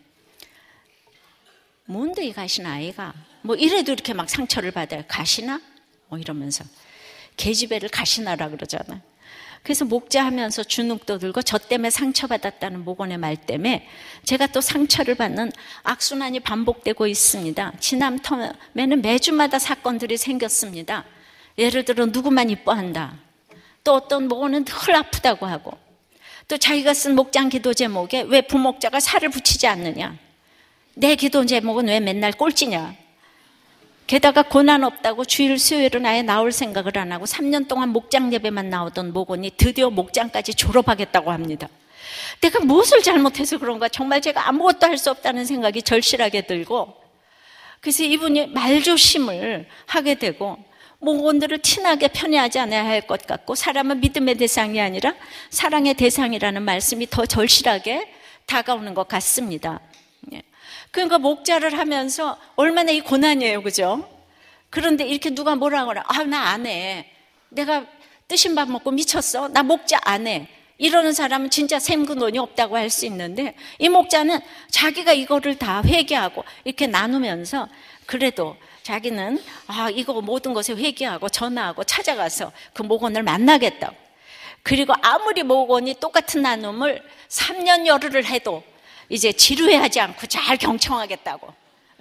뭔데 이 가신 아이가 뭐 이래도 이렇게 막 상처를 받아요. 가시나? 뭐 이러면서 계집애를 가시나라 그러잖아요. 그래서 목자하면서 주눅도 들고 저 때문에 상처받았다는 목원의 말 때문에 제가 또 상처를 받는 악순환이 반복되고 있습니다. 지난 텀에는 매주마다 사건들이 생겼습니다. 예를 들어 누구만 이뻐한다, 또 어떤 목원은 늘 아프다고 하고, 또 자기가 쓴 목장 기도 제목에 왜 부목자가 살을 붙이지 않느냐, 내 기도 제목은 왜 맨날 꼴찌냐, 게다가 고난 없다고 주일 수요일은 아예 나올 생각을 안 하고 3년 동안 목장 예배만 나오던 목원이 드디어 목장까지 졸업하겠다고 합니다. 내가 무엇을 잘못해서 그런가, 정말 제가 아무것도 할 수 없다는 생각이 절실하게 들고, 그래서 이분이 말조심을 하게 되고 목원들을 티나게 편애하지 않아야 할 것 같고, 사람은 믿음의 대상이 아니라 사랑의 대상이라는 말씀이 더 절실하게 다가오는 것 같습니다. 그러니까 목자를 하면서 얼마나 이 고난이에요, 그죠? 그런데 이렇게 누가 뭐라고 하나, 아, 나 안 해, 내가 뜨신 밥 먹고 미쳤어, 나 목자 안 해, 이러는 사람은 진짜 샘근원이 없다고 할 수 있는데, 이 목자는 자기가 이거를 다 회개하고 이렇게 나누면서 그래도 자기는 이거 모든 것에 회개하고 전화하고 찾아가서 그 목원을 만나겠다고, 그리고 아무리 목원이 똑같은 나눔을 3년 열흘을 해도 이제 지루해하지 않고 잘 경청하겠다고.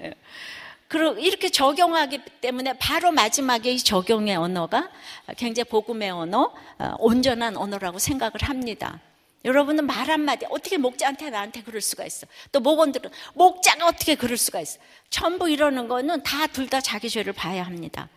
그리고 이렇게 적용하기 때문에 바로 마지막에 이 적용의 언어가 굉장히 복음의 언어, 온전한 언어라고 생각을 합니다. 여러분은 말 한마디, 어떻게 목자한테 나한테 그럴 수가 있어, 또 목원들은 목자가 어떻게 그럴 수가 있어, 전부 이러는 거는 다 둘 다 자기 죄를 봐야 합니다.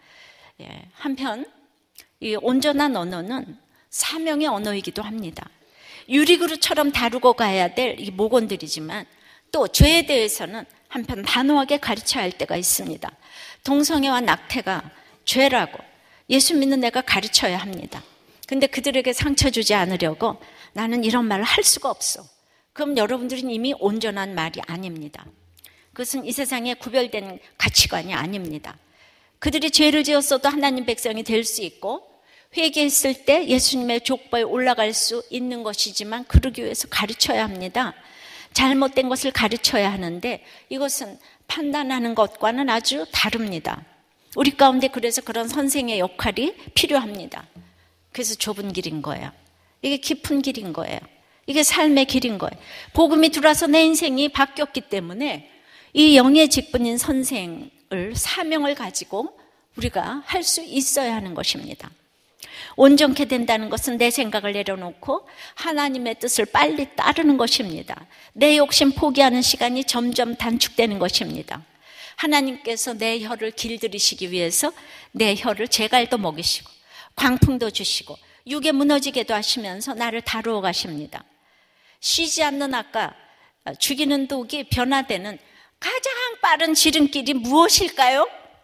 한편 이 온전한 언어는 사명의 언어이기도 합니다. 유리그릇처럼 다루고 가야 될 이 목원들이지만 또 죄에 대해서는 한편 단호하게 가르쳐야 할 때가 있습니다. 동성애와 낙태가 죄라고 예수 믿는 내가 가르쳐야 합니다. 근데 그들에게 상처 주지 않으려고 나는 이런 말을 할 수가 없어, 그럼 여러분들은 이미 온전한 말이 아닙니다. 그것은 이 세상에 구별된 가치관이 아닙니다. 그들이 죄를 지었어도 하나님 백성이 될 수 있고 회개했을 때 예수님의 족보에 올라갈 수 있는 것이지만, 그러기 위해서 가르쳐야 합니다. 잘못된 것을 가르쳐야 하는데 이것은 판단하는 것과는 아주 다릅니다. 우리 가운데 그래서 그런 선생의 역할이 필요합니다. 그래서 좁은 길인 거예요. 이게 깊은 길인 거예요. 이게 삶의 길인 거예요. 복음이 들어와서 내 인생이 바뀌었기 때문에 이 영의 직분인 선생을, 사명을 가지고 우리가 할 수 있어야 하는 것입니다. 온전케 된다는 것은 내 생각을 내려놓고 하나님의 뜻을 빨리 따르는 것입니다. 내 욕심 포기하는 시간이 점점 단축되는 것입니다. 하나님께서 내 혀를 길들이시기 위해서 내 혀를 제갈도 먹이시고 광풍도 주시고 육에 무너지게도 하시면서 나를 다루어 가십니다. 쉬지 않는 아까 죽이는 독이 변화되는 가장 빠른 지름길이 무엇일까요?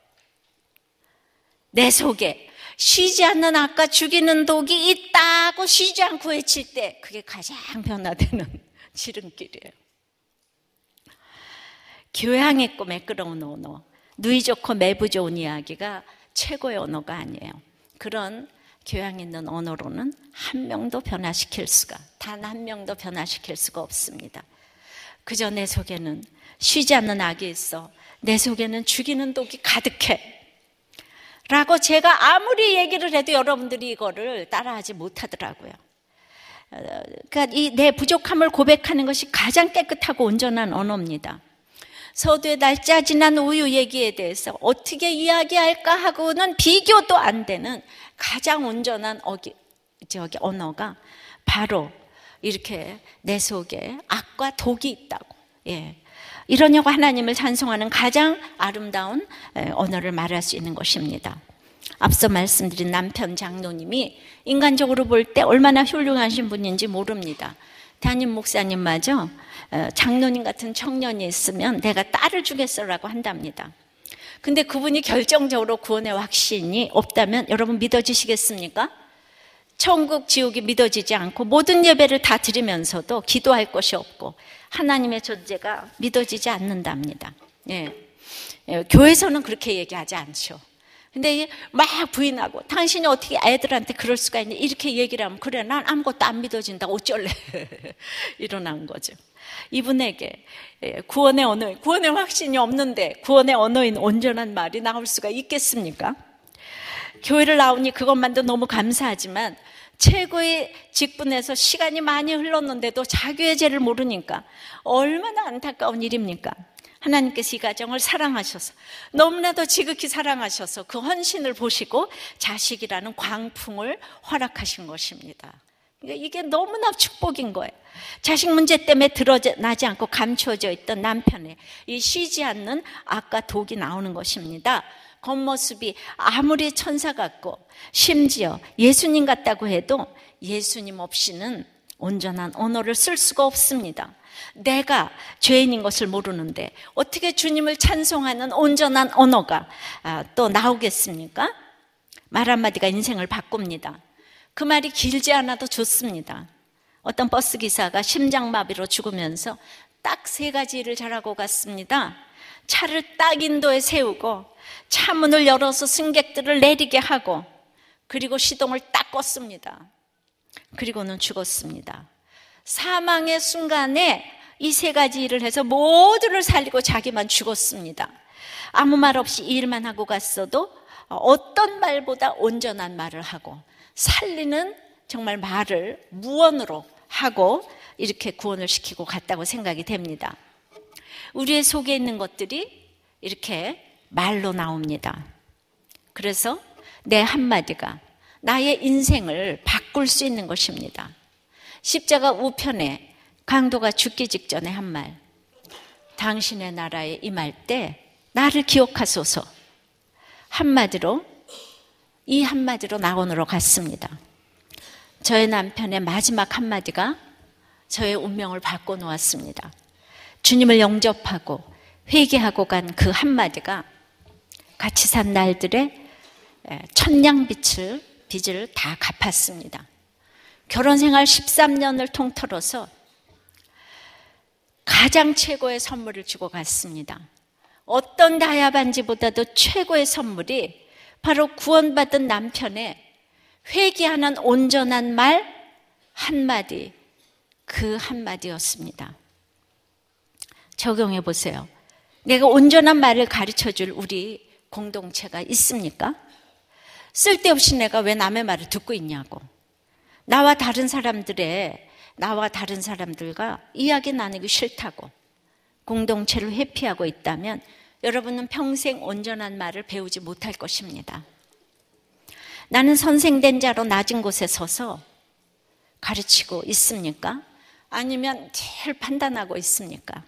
내 속에 쉬지 않는 아까 죽이는 독이 있다고 쉬지 않고 외칠 때 그게 가장 변화되는 지름길이에요. 교양있고 매끄러운 언어, 누이 좋고 매부 좋은 이야기가 최고의 언어가 아니에요. 그런 교양 있는 언어로는 한 명도 변화시킬 수가, 단 한 명도 변화시킬 수가 없습니다. 그저 내 속에는 쉬지 않는 악이 있어, 내 속에는 죽이는 독이 가득해 라고 제가 아무리 얘기를 해도 여러분들이 이거를 따라하지 못하더라고요. 그러니까 이 내 부족함을 고백하는 것이 가장 깨끗하고 온전한 언어입니다. 서두에 날짜 지난 우유 얘기에 대해서 어떻게 이야기할까 하고는 비교도 안 되는 가장 온전한 언어가 바로 이렇게 내 속에 악과 독이 있다고, 이러냐고 하나님을 찬송하는 가장 아름다운 언어를 말할 수 있는 것입니다. 앞서 말씀드린 남편 장로님이 인간적으로 볼 때 얼마나 훌륭하신 분인지 모릅니다. 담임 목사님마저 장로님 같은 청년이 있으면 내가 딸을 주겠어라고 한답니다. 근데 그분이 결정적으로 구원의 확신이 없다면 여러분 믿어지시겠습니까? 천국, 지옥이 믿어지지 않고 모든 예배를 다 드리면서도 기도할 것이 없고 하나님의 존재가 믿어지지 않는답니다. 예. 교회에서는 그렇게 얘기하지 않죠. 근데 막 부인하고 당신이 어떻게 애들한테 그럴 수가 있냐 이렇게 얘기를 하면 그래 난 아무것도 안 믿어진다 어쩔래 일어난 거죠. 이분에게 구원의 확신이 없는데 구원의 언어인 온전한 말이 나올 수가 있겠습니까? 교회를 나오니 그것만도 너무 감사하지만 최고의 직분에서 시간이 많이 흘렀는데도 자기의 죄를 모르니까 얼마나 안타까운 일입니까? 하나님께서 이 가정을 사랑하셔서 너무나도 지극히 사랑하셔서 그 헌신을 보시고 자식이라는 광풍을 허락하신 것입니다. 이게 너무나 축복인 거예요. 자식 문제 때문에 드러나지 않고 감추어져 있던 남편의 이 쉬지 않는 악과 독이 나오는 것입니다. 겉모습이 아무리 천사 같고 심지어 예수님 같다고 해도 예수님 없이는 온전한 언어를 쓸 수가 없습니다. 내가 죄인인 것을 모르는데 어떻게 주님을 찬송하는 온전한 언어가 또 나오겠습니까? 말 한마디가 인생을 바꿉니다. 그 말이 길지 않아도 좋습니다. 어떤 버스 기사가 심장마비로 죽으면서 딱 3가지 일을 잘하고 갔습니다. 차를 딱 인도에 세우고 차 문을 열어서 승객들을 내리게 하고 그리고 시동을 딱 껐습니다. 그리고는 죽었습니다. 사망의 순간에 이 3가지 일을 해서 모두를 살리고 자기만 죽었습니다. 아무 말 없이 이 일만 하고 갔어도 어떤 말보다 온전한 말을 하고 살리는 정말 말을 무언으로 하고 이렇게 구원을 시키고 갔다고 생각이 됩니다. 우리의 속에 있는 것들이 이렇게 말로 나옵니다. 그래서 내 한마디가 나의 인생을 바꿀 수 있는 것입니다. 십자가 우편에 강도가 죽기 직전에 한 말, 당신의 나라에 임할 때 나를 기억하소서. 이 한마디로 낙원으로 갔습니다. 저의 남편의 마지막 한마디가 저의 운명을 바꿔놓았습니다. 주님을 영접하고 회개하고 간 그 한마디가 같이 산 날들의 빚을 다 갚았습니다. 결혼 생활 13년을 통틀어서 가장 최고의 선물을 주고 갔습니다. 어떤 다이아 반지보다도 최고의 선물이 바로 구원받은 남편의 회개하는 온전한 말 한마디, 그 한마디였습니다. 적용해 보세요. 내가 온전한 말을 가르쳐줄 우리 공동체가 있습니까? 쓸데없이 내가 왜 남의 말을 듣고 있냐고. 나와 다른 사람들과 이야기 나누기 싫다고 공동체를 회피하고 있다면 여러분은 평생 온전한 말을 배우지 못할 것입니다. 나는 선생된 자로 낮은 곳에 서서 가르치고 있습니까? 아니면 제일 판단하고 있습니까?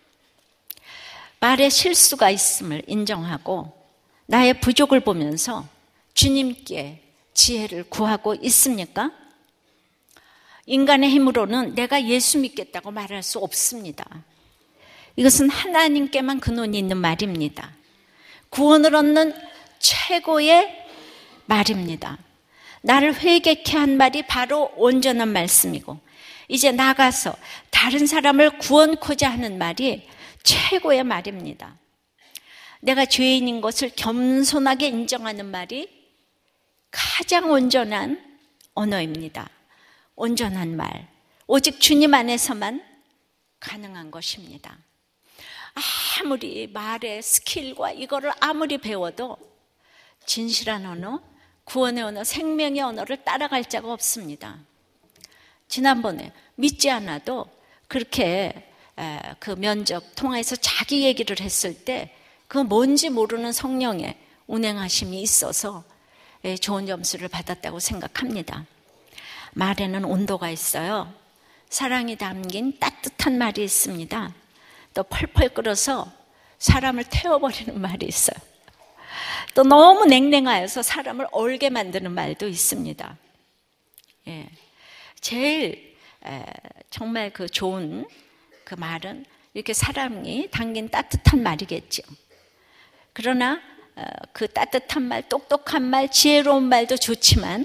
말에 실수가 있음을 인정하고 나의 부족을 보면서 주님께 지혜를 구하고 있습니까? 인간의 힘으로는 내가 예수 믿겠다고 말할 수 없습니다. 이것은 하나님께만 근원이 있는 말입니다. 구원을 얻는 최고의 말입니다. 나를 회개케 한 말이 바로 온전한 말씀이고 이제 나가서 다른 사람을 구원코자 하는 말이 최고의 말입니다. 내가 죄인인 것을 겸손하게 인정하는 말이 가장 온전한 언어입니다. 온전한 말, 오직 주님 안에서만 가능한 것입니다. 아무리 말의 스킬과 이거를 아무리 배워도 진실한 언어, 구원의 언어, 생명의 언어를 따라갈 자가 없습니다. 지난번에 믿지 않아도 그렇게 그 면접 통화에서 자기 얘기를 했을 때 그 뭔지 모르는 성령의 운행하심이 있어서 좋은 점수를 받았다고 생각합니다. 말에는 온도가 있어요. 사랑이 담긴 따뜻한 말이 있습니다. 또 펄펄 끓어서 사람을 태워버리는 말이 있어요. 또 너무 냉랭하여서 사람을 얼게 만드는 말도 있습니다. 예. 제일 정말 그 좋은 그 말은 이렇게 사람이 담긴 따뜻한 말이겠죠. 그러나 그 따뜻한 말, 똑똑한 말, 지혜로운 말도 좋지만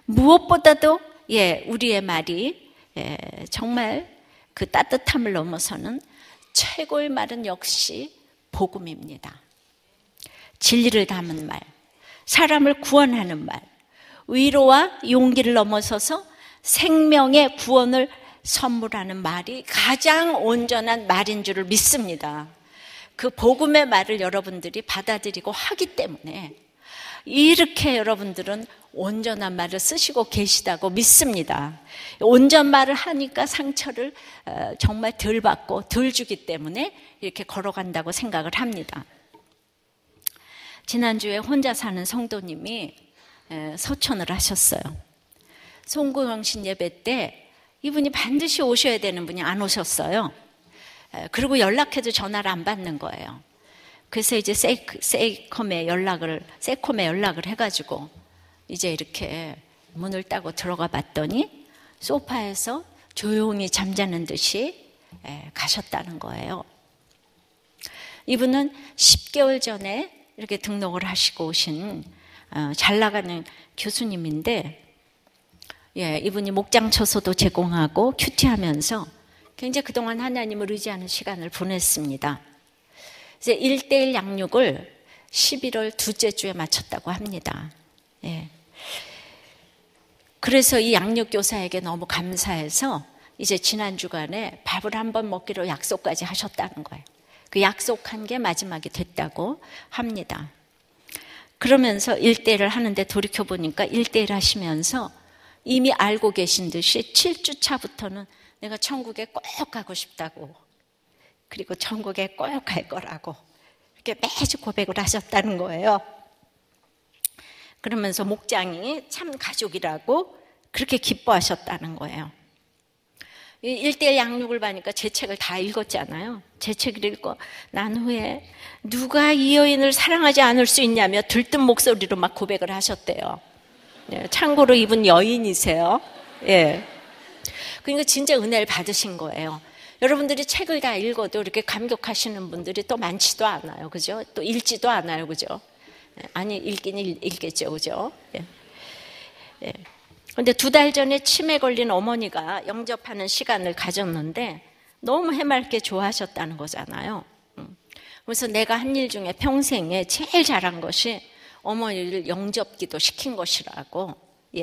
무엇보다도 우리의 말이 정말 그 따뜻함을 넘어서는 최고의 말은 역시 복음입니다. 진리를 담은 말, 사람을 구원하는 말, 위로와 용기를 넘어서서 생명의 구원을 선물하는 말이 가장 온전한 말인 줄을 믿습니다. 그 복음의 말을 여러분들이 받아들이고 하기 때문에 이렇게 여러분들은 온전한 말을 쓰시고 계시다고 믿습니다. 온전 말을 하니까 상처를 정말 덜 받고 덜 주기 때문에 이렇게 걸어간다고 생각을 합니다. 지난주에 혼자 사는 성도님이 서촌을 하셨어요. 송구영신 예배 때 이분이 반드시 오셔야 되는 분이 안 오셨어요. 그리고 연락해도 전화를 안 받는 거예요. 그래서 이제 세콤에 연락을 해가지고 이제 이렇게 문을 따고 들어가 봤더니 소파에서 조용히 잠자는 듯이 가셨다는 거예요. 이분은 10개월 전에 이렇게 등록을 하시고 오신 잘 나가는 교수님인데, 이분이 목장 처소도 제공하고 큐티하면서 굉장히 그동안 하나님을 의지하는 시간을 보냈습니다. 이제 1:1 양육을 11월 둘째 주에 마쳤다고 합니다. 그래서 이 양육교사에게 너무 감사해서 이제 지난 주간에 밥을 한번 먹기로 약속까지 하셨다는 거예요. 그 약속한 게 마지막이 됐다고 합니다. 그러면서 1:1을 하는데 돌이켜보니까 1:1 하시면서 이미 알고 계신 듯이 7주 차부터는 내가 천국에 꼭 가고 싶다고, 그리고 천국에 꼭 갈 거라고 이렇게 매주 고백을 하셨다는 거예요. 그러면서 목장이 참 가족이라고 그렇게 기뻐하셨다는 거예요. 1:1 양육을 받으니까 제 책을 다 읽었잖아요. 제 책을 읽고 난 후에 누가 이 여인을 사랑하지 않을 수 있냐며 들뜬 목소리로 막 고백을 하셨대요. 참고로 이분 여인이세요. 그러니까 진짜 은혜를 받으신 거예요. 여러분들이 책을 다 읽어도 이렇게 감격하시는 분들이 또 많지도 않아요. 그죠? 또 읽지도 않아요. 그죠? 아니, 읽긴 읽겠죠. 그죠? 그런데 2달 전에 치매 걸린 어머니가 영접하는 시간을 가졌는데 너무 해맑게 좋아하셨다는 거잖아요. 그래서 내가 한 일 중에 평생에 제일 잘한 것이 어머니를 영접기도 시킨 것이라고.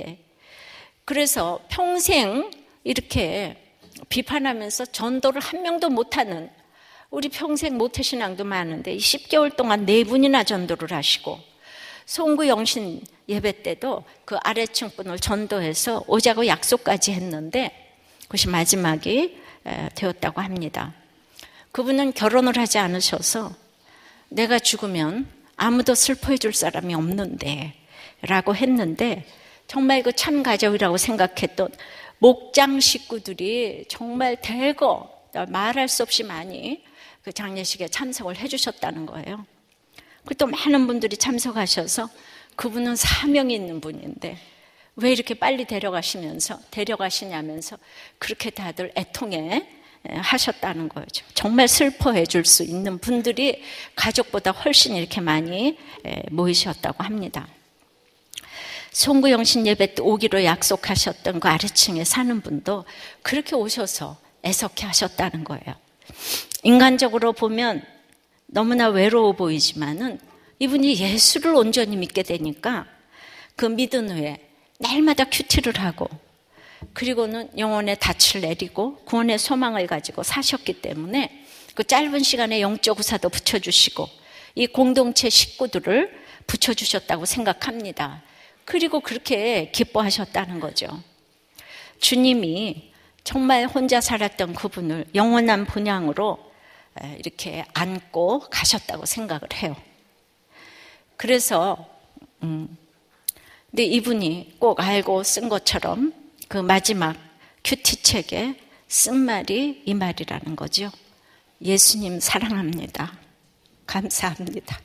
그래서 평생 이렇게 비판하면서 전도를 한 명도 못하는, 우리 평생 모태신앙도 많은데 10개월 동안 4분이나 전도를 하시고, 송구영신 예배 때도 그 아래층 분을 전도해서 오자고 약속까지 했는데 그것이 마지막이 되었다고 합니다. 그분은 결혼을 하지 않으셔서 내가 죽으면 아무도 슬퍼해 줄 사람이 없는데 라고 했는데, 정말 그 참 가족이라고 생각했던 목장 식구들이 정말 대거 말할 수 없이 많이 그 장례식에 참석을 해주셨다는 거예요. 그리고 또 많은 분들이 참석하셔서 그분은 사명이 있는 분인데 왜 이렇게 빨리 데려가시냐면서 그렇게 다들 애통해 하셨다는 거죠. 정말 슬퍼해 줄 수 있는 분들이 가족보다 훨씬 이렇게 많이 모이셨다고 합니다. 송구영신 예배 때 오기로 약속하셨던 그 아래층에 사는 분도 그렇게 오셔서 애석해 하셨다는 거예요. 인간적으로 보면 너무나 외로워 보이지만은 이분이 예수를 온전히 믿게 되니까 그 믿은 후에 날마다 큐티를 하고, 그리고는 영혼의 닻을 내리고 구원의 소망을 가지고 사셨기 때문에 그 짧은 시간에 영적 우사도 붙여주시고 이 공동체 식구들을 붙여주셨다고 생각합니다. 그리고 그렇게 기뻐하셨다는 거죠. 주님이 정말 혼자 살았던 그분을 영원한 본향으로 이렇게 안고 가셨다고 생각을 해요. 그래서 근데 이분이 꼭 알고 쓴 것처럼 그 마지막 큐티책에 쓴 말이 이 말이라는 거죠. 예수님 사랑합니다. 감사합니다.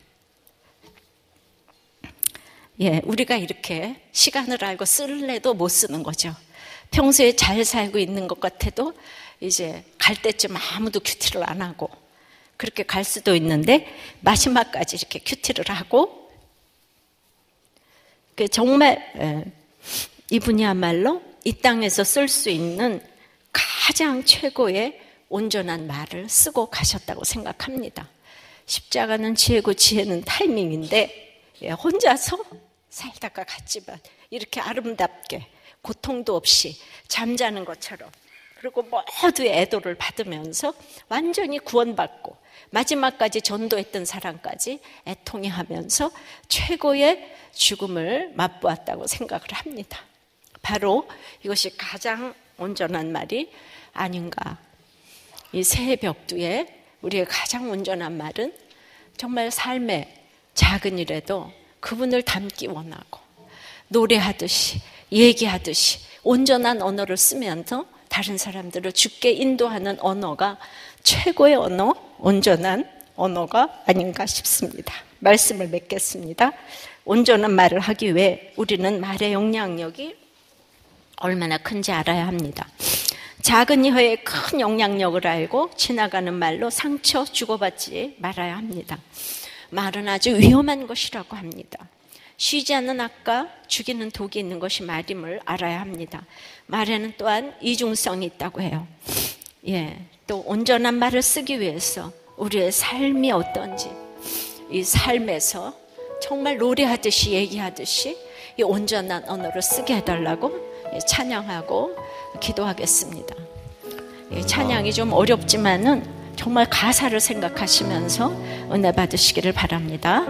우리가 이렇게 시간을 알고 쓸래도 못 쓰는 거죠. 평소에 잘 살고 있는 것 같아도 이제 갈 때쯤 아무도 큐티를 안 하고 그렇게 갈 수도 있는데 마지막까지 이렇게 큐티를 하고, 정말 이분이야말로 이 땅에서 쓸 수 있는 가장 최고의 온전한 말을 쓰고 가셨다고 생각합니다. 십자가는 지혜고 지혜는 타이밍인데 혼자서 살다가 갔지만 이렇게 아름답게 고통도 없이 잠자는 것처럼, 그리고 모두의 애도를 받으면서 완전히 구원받고 마지막까지 전도했던 사람까지 애통해 하면서 최고의 죽음을 맛보았다고 생각을 합니다. 바로 이것이 가장 온전한 말이 아닌가. 이 새해 벽두에 우리의 가장 온전한 말은 정말 삶의 작은 일에도 그분을 닮기 원하고 노래하듯이 얘기하듯이 온전한 언어를 쓰면서 다른 사람들을 주께 인도하는 언어가 최고의 언어, 온전한 언어가 아닌가 싶습니다. 말씀을 맺겠습니다. 온전한 말을 하기 위해 우리는 말의 영향력이 얼마나 큰지 알아야 합니다. 작은 이허의 큰 영향력을 알고 지나가는 말로 상처 주고받지 말아야 합니다. 말은 아주 위험한 것이라고 합니다. 쉬지 않는 악과 죽이는 독이 있는 것이 말임을 알아야 합니다. 말에는 또한 이중성이 있다고 해요. 또 온전한 말을 쓰기 위해서 우리의 삶이 어떤지, 이 삶에서 정말 노래하듯이 얘기하듯이 이 온전한 언어를 쓰게 해달라고 찬양하고 기도하겠습니다. 찬양이 좀 어렵지만은 정말 가사를 생각하시면서 은혜 받으시기를 바랍니다.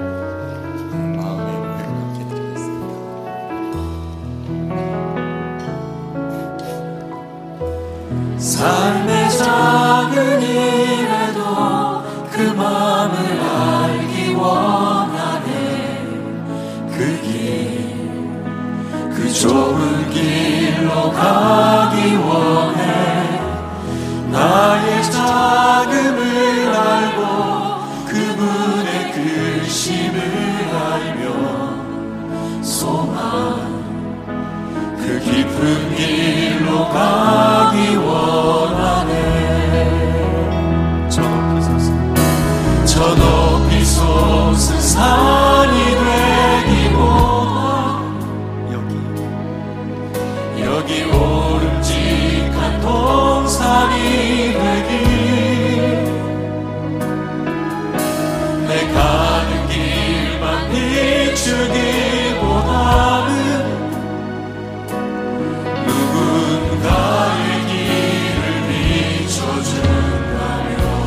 삶의 작은 일에도 그 마음을 알기 원하네. 그 길, 그 좁은 길로 가기 원해. 나의 작음을 알고 그분의 크심을 알며 소망, 그 깊은 길로 가기 원하네. 저 높이 솟은 산이 되기보다 여기 오름직한 동산이 되길. 내 가는 길만 비추기보다는 누군가의 길을 비춰준다면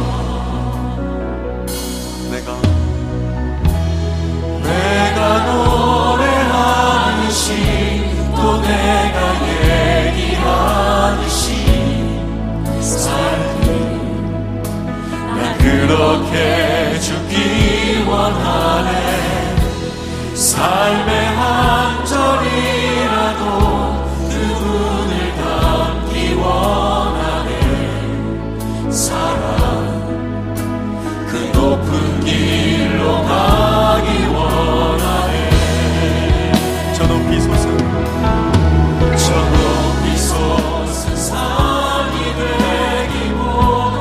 내가 노래하듯이 또 내가 얘기하듯이 살기, 난 그렇게 죽기 원하네. 삶의 한 절이라도 그분을 닮기 원하네. 사랑, 그 높은 길로 가기 원하네. 저 높이 솟은 산이 되기보다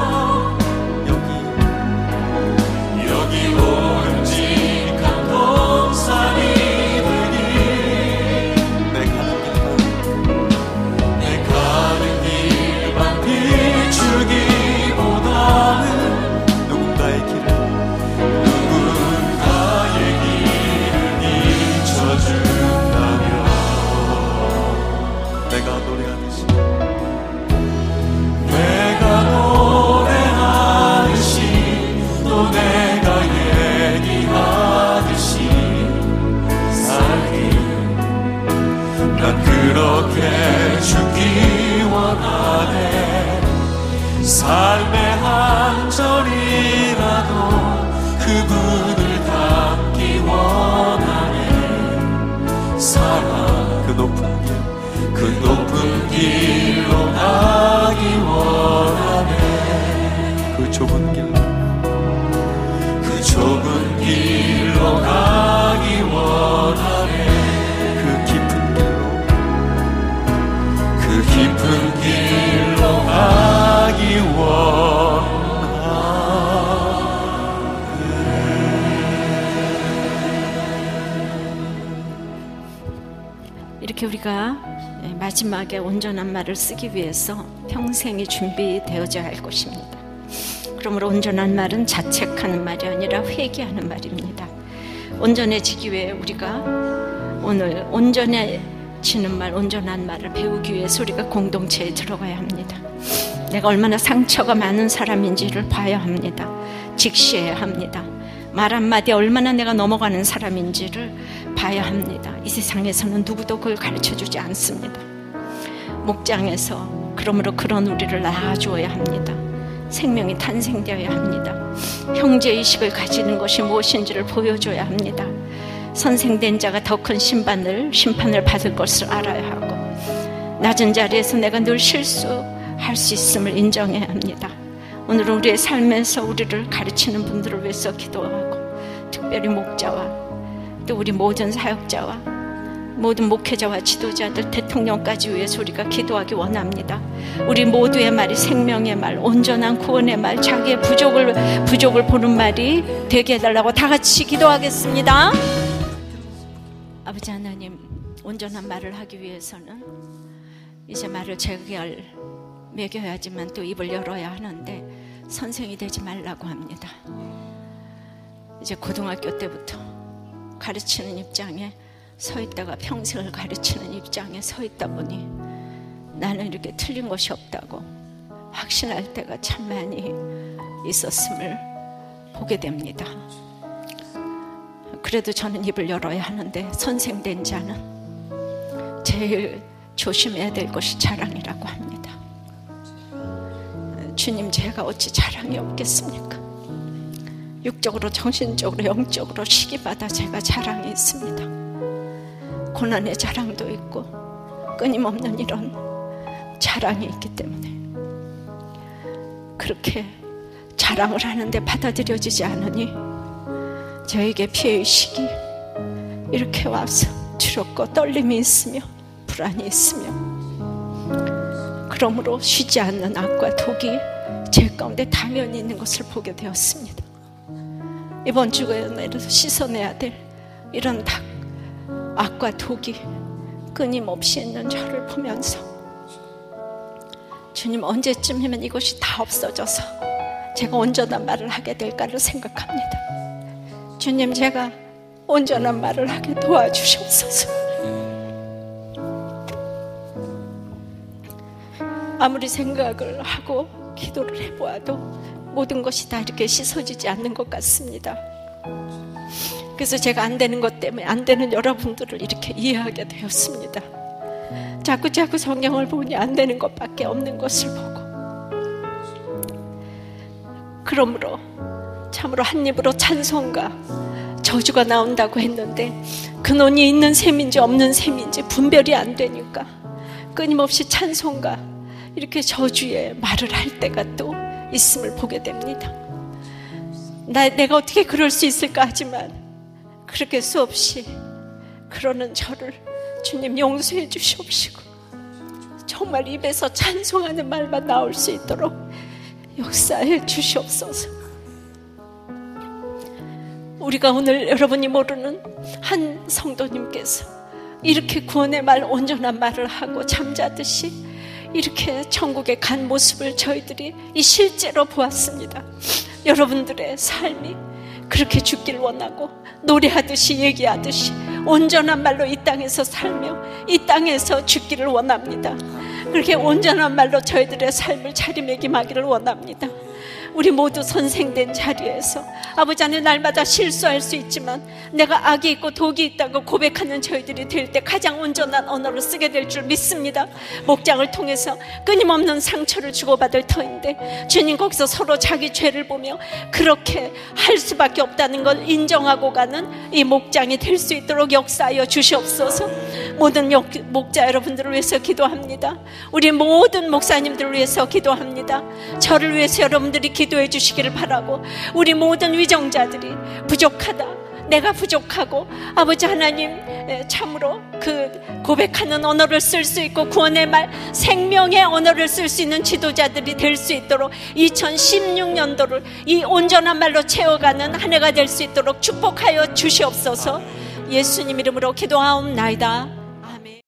여기 오름직한 동산이 되길. 내 가는 길만 비추기보다는 누군가의 길을 비춰준다면 내가 노래하듯이 또 내가 얘기하듯이 살기, 난 그렇게 죽기 원하네. 삶의 한 절이라도 그분을 닮기 원하네. 사랑, 그 높은 길로 가기 원하네. 그 좁은 길로 가기 원하네. 그 깊은 길로 가기 원하네. 이렇게 이렇게 우리가 마지막에 온전한 말을 쓰기 위해서 평생이 준비되어져야 할 것입니다. 그러므로 온전한 말은 자책하는 말이 아니라 회개하는 말입니다. 온전해지기 위해 우리가 오늘 온전해지는 말, 온전한 말을 배우기 위해서 우리가 공동체에 들어가야 합니다. 내가 얼마나 상처가 많은 사람인지를 봐야 합니다. 직시해야 합니다. 말 한마디에 얼마나 내가 넘어가는 사람인지를 봐야 합니다. 이 세상에서는 누구도 그걸 가르쳐주지 않습니다. 목장에서 그러므로 그런 우리를 낳아주어야 합니다. 생명이 탄생되어야 합니다. 형제의식을 가지는 것이 무엇인지를 보여줘야 합니다. 선생된 자가 더 큰 심판을 받을 것을 알아야 하고, 낮은 자리에서 내가 늘 실수할 수 있음을 인정해야 합니다. 오늘 우리의 삶에서 우리를 가르치는 분들을 위해서 기도하고, 특별히 목자와 또 우리 모든 사역자와 모든 목회자와 지도자들, 대통령까지 위해서 우리가 기도하기 원합니다. 우리 모두의 말이 생명의 말, 온전한 구원의 말, 자기의 부족을 보는 말이 되게 해달라고 다 같이 기도하겠습니다. 아버지 하나님, 온전한 말을 하기 위해서는 이제 말을 잘 먹여야지만 또 입을 열어야 하는데 선생이 되지 말라고 합니다. 이제 고등학교 때부터 가르치는 입장에 서 있다가 평생을 가르치는 입장에 서 있다 보니 나는 이렇게 틀린 것이 없다고 확신할 때가 참 많이 있었음을 보게 됩니다. 그래도 저는 입을 열어야 하는데 선생된 자는 제일 조심해야 될 것이 자랑이라고 합니다. 주님, 제가 어찌 자랑이 없겠습니까? 육적으로, 정신적으로, 영적으로 시기마다 제가 자랑이 있습니다. 고난의 자랑도 있고 끊임없는 이런 자랑이 있기 때문에 그렇게 자랑을 하는데 받아들여지지 않으니 저에게 피해의식이 이렇게 와서 두렵고 떨림이 있으며 불안이 있으며, 그러므로 쉬지 않는 악과 독이 제 가운데 당연히 있는 것을 보게 되었습니다. 이번 주에도 씻어내야 될 이런 악과 독이 끊임없이 있는 저를 보면서 주님, 언제쯤이면 이것이 다 없어져서 제가 온전한 말을 하게 될까를 생각합니다. 주님, 제가 온전한 말을 하게 도와주시옵소서. 아무리 생각을 하고 기도를 해보아도 모든 것이 다 이렇게 씻어지지 않는 것 같습니다. 그래서 제가 안 되는 것 때문에 안 되는 여러분들을 이렇게 이해하게 되었습니다. 자꾸 성경을 보니 안 되는 것밖에 없는 것을 보고, 그러므로 참으로 한 입으로 찬송과 저주가 나온다고 했는데 근원이 있는 셈인지 없는 셈인지 분별이 안 되니까 끊임없이 찬송과 이렇게 저주의 말을 할 때가 또 있음을 보게 됩니다. 내가 어떻게 그럴 수 있을까 하지만 그렇게 수없이 그러는 저를 주님 용서해 주시옵시고, 정말 입에서 찬송하는 말만 나올 수 있도록 역사해 주시옵소서. 우리가 오늘 여러분이 모르는 한 성도님께서 이렇게 구원의 말, 온전한 말을 하고 잠자듯이 이렇게 천국에 간 모습을 저희들이 실제로 보았습니다. 여러분들의 삶이 그렇게 죽길 원하고 노래하듯이 얘기하듯이 온전한 말로 이 땅에서 살며 이 땅에서 죽기를 원합니다. 그렇게 온전한 말로 저희들의 삶을 자리매김하기를 원합니다. 우리 모두 선생된 자리에서 아버지 안에 날마다 실수할 수 있지만 내가 악이 있고 독이 있다고 고백하는 저희들이 될 때 가장 온전한 언어를 쓰게 될 줄 믿습니다. 목장을 통해서 끊임없는 상처를 주고받을 터인데 주님, 거기서 서로 자기 죄를 보며 그렇게 할 수밖에 없다는 걸 인정하고 가는 이 목장이 될 수 있도록 역사하여 주시옵소서. 모든 목자 여러분들을 위해서 기도합니다. 우리 모든 목사님들을 위해서 기도합니다. 저를 위해서 여러분들이 기도해 주시기를 바라고, 우리 모든 위정자들이 부족하다, 내가 부족하고 아버지 하나님 참으로 그 고백하는 언어를 쓸 수 있고 구원의 말, 생명의 언어를 쓸 수 있는 지도자들이 될 수 있도록 2016년도를 이 온전한 말로 채워가는 한 해가 될 수 있도록 축복하여 주시옵소서. 예수님 이름으로 기도하옵나이다.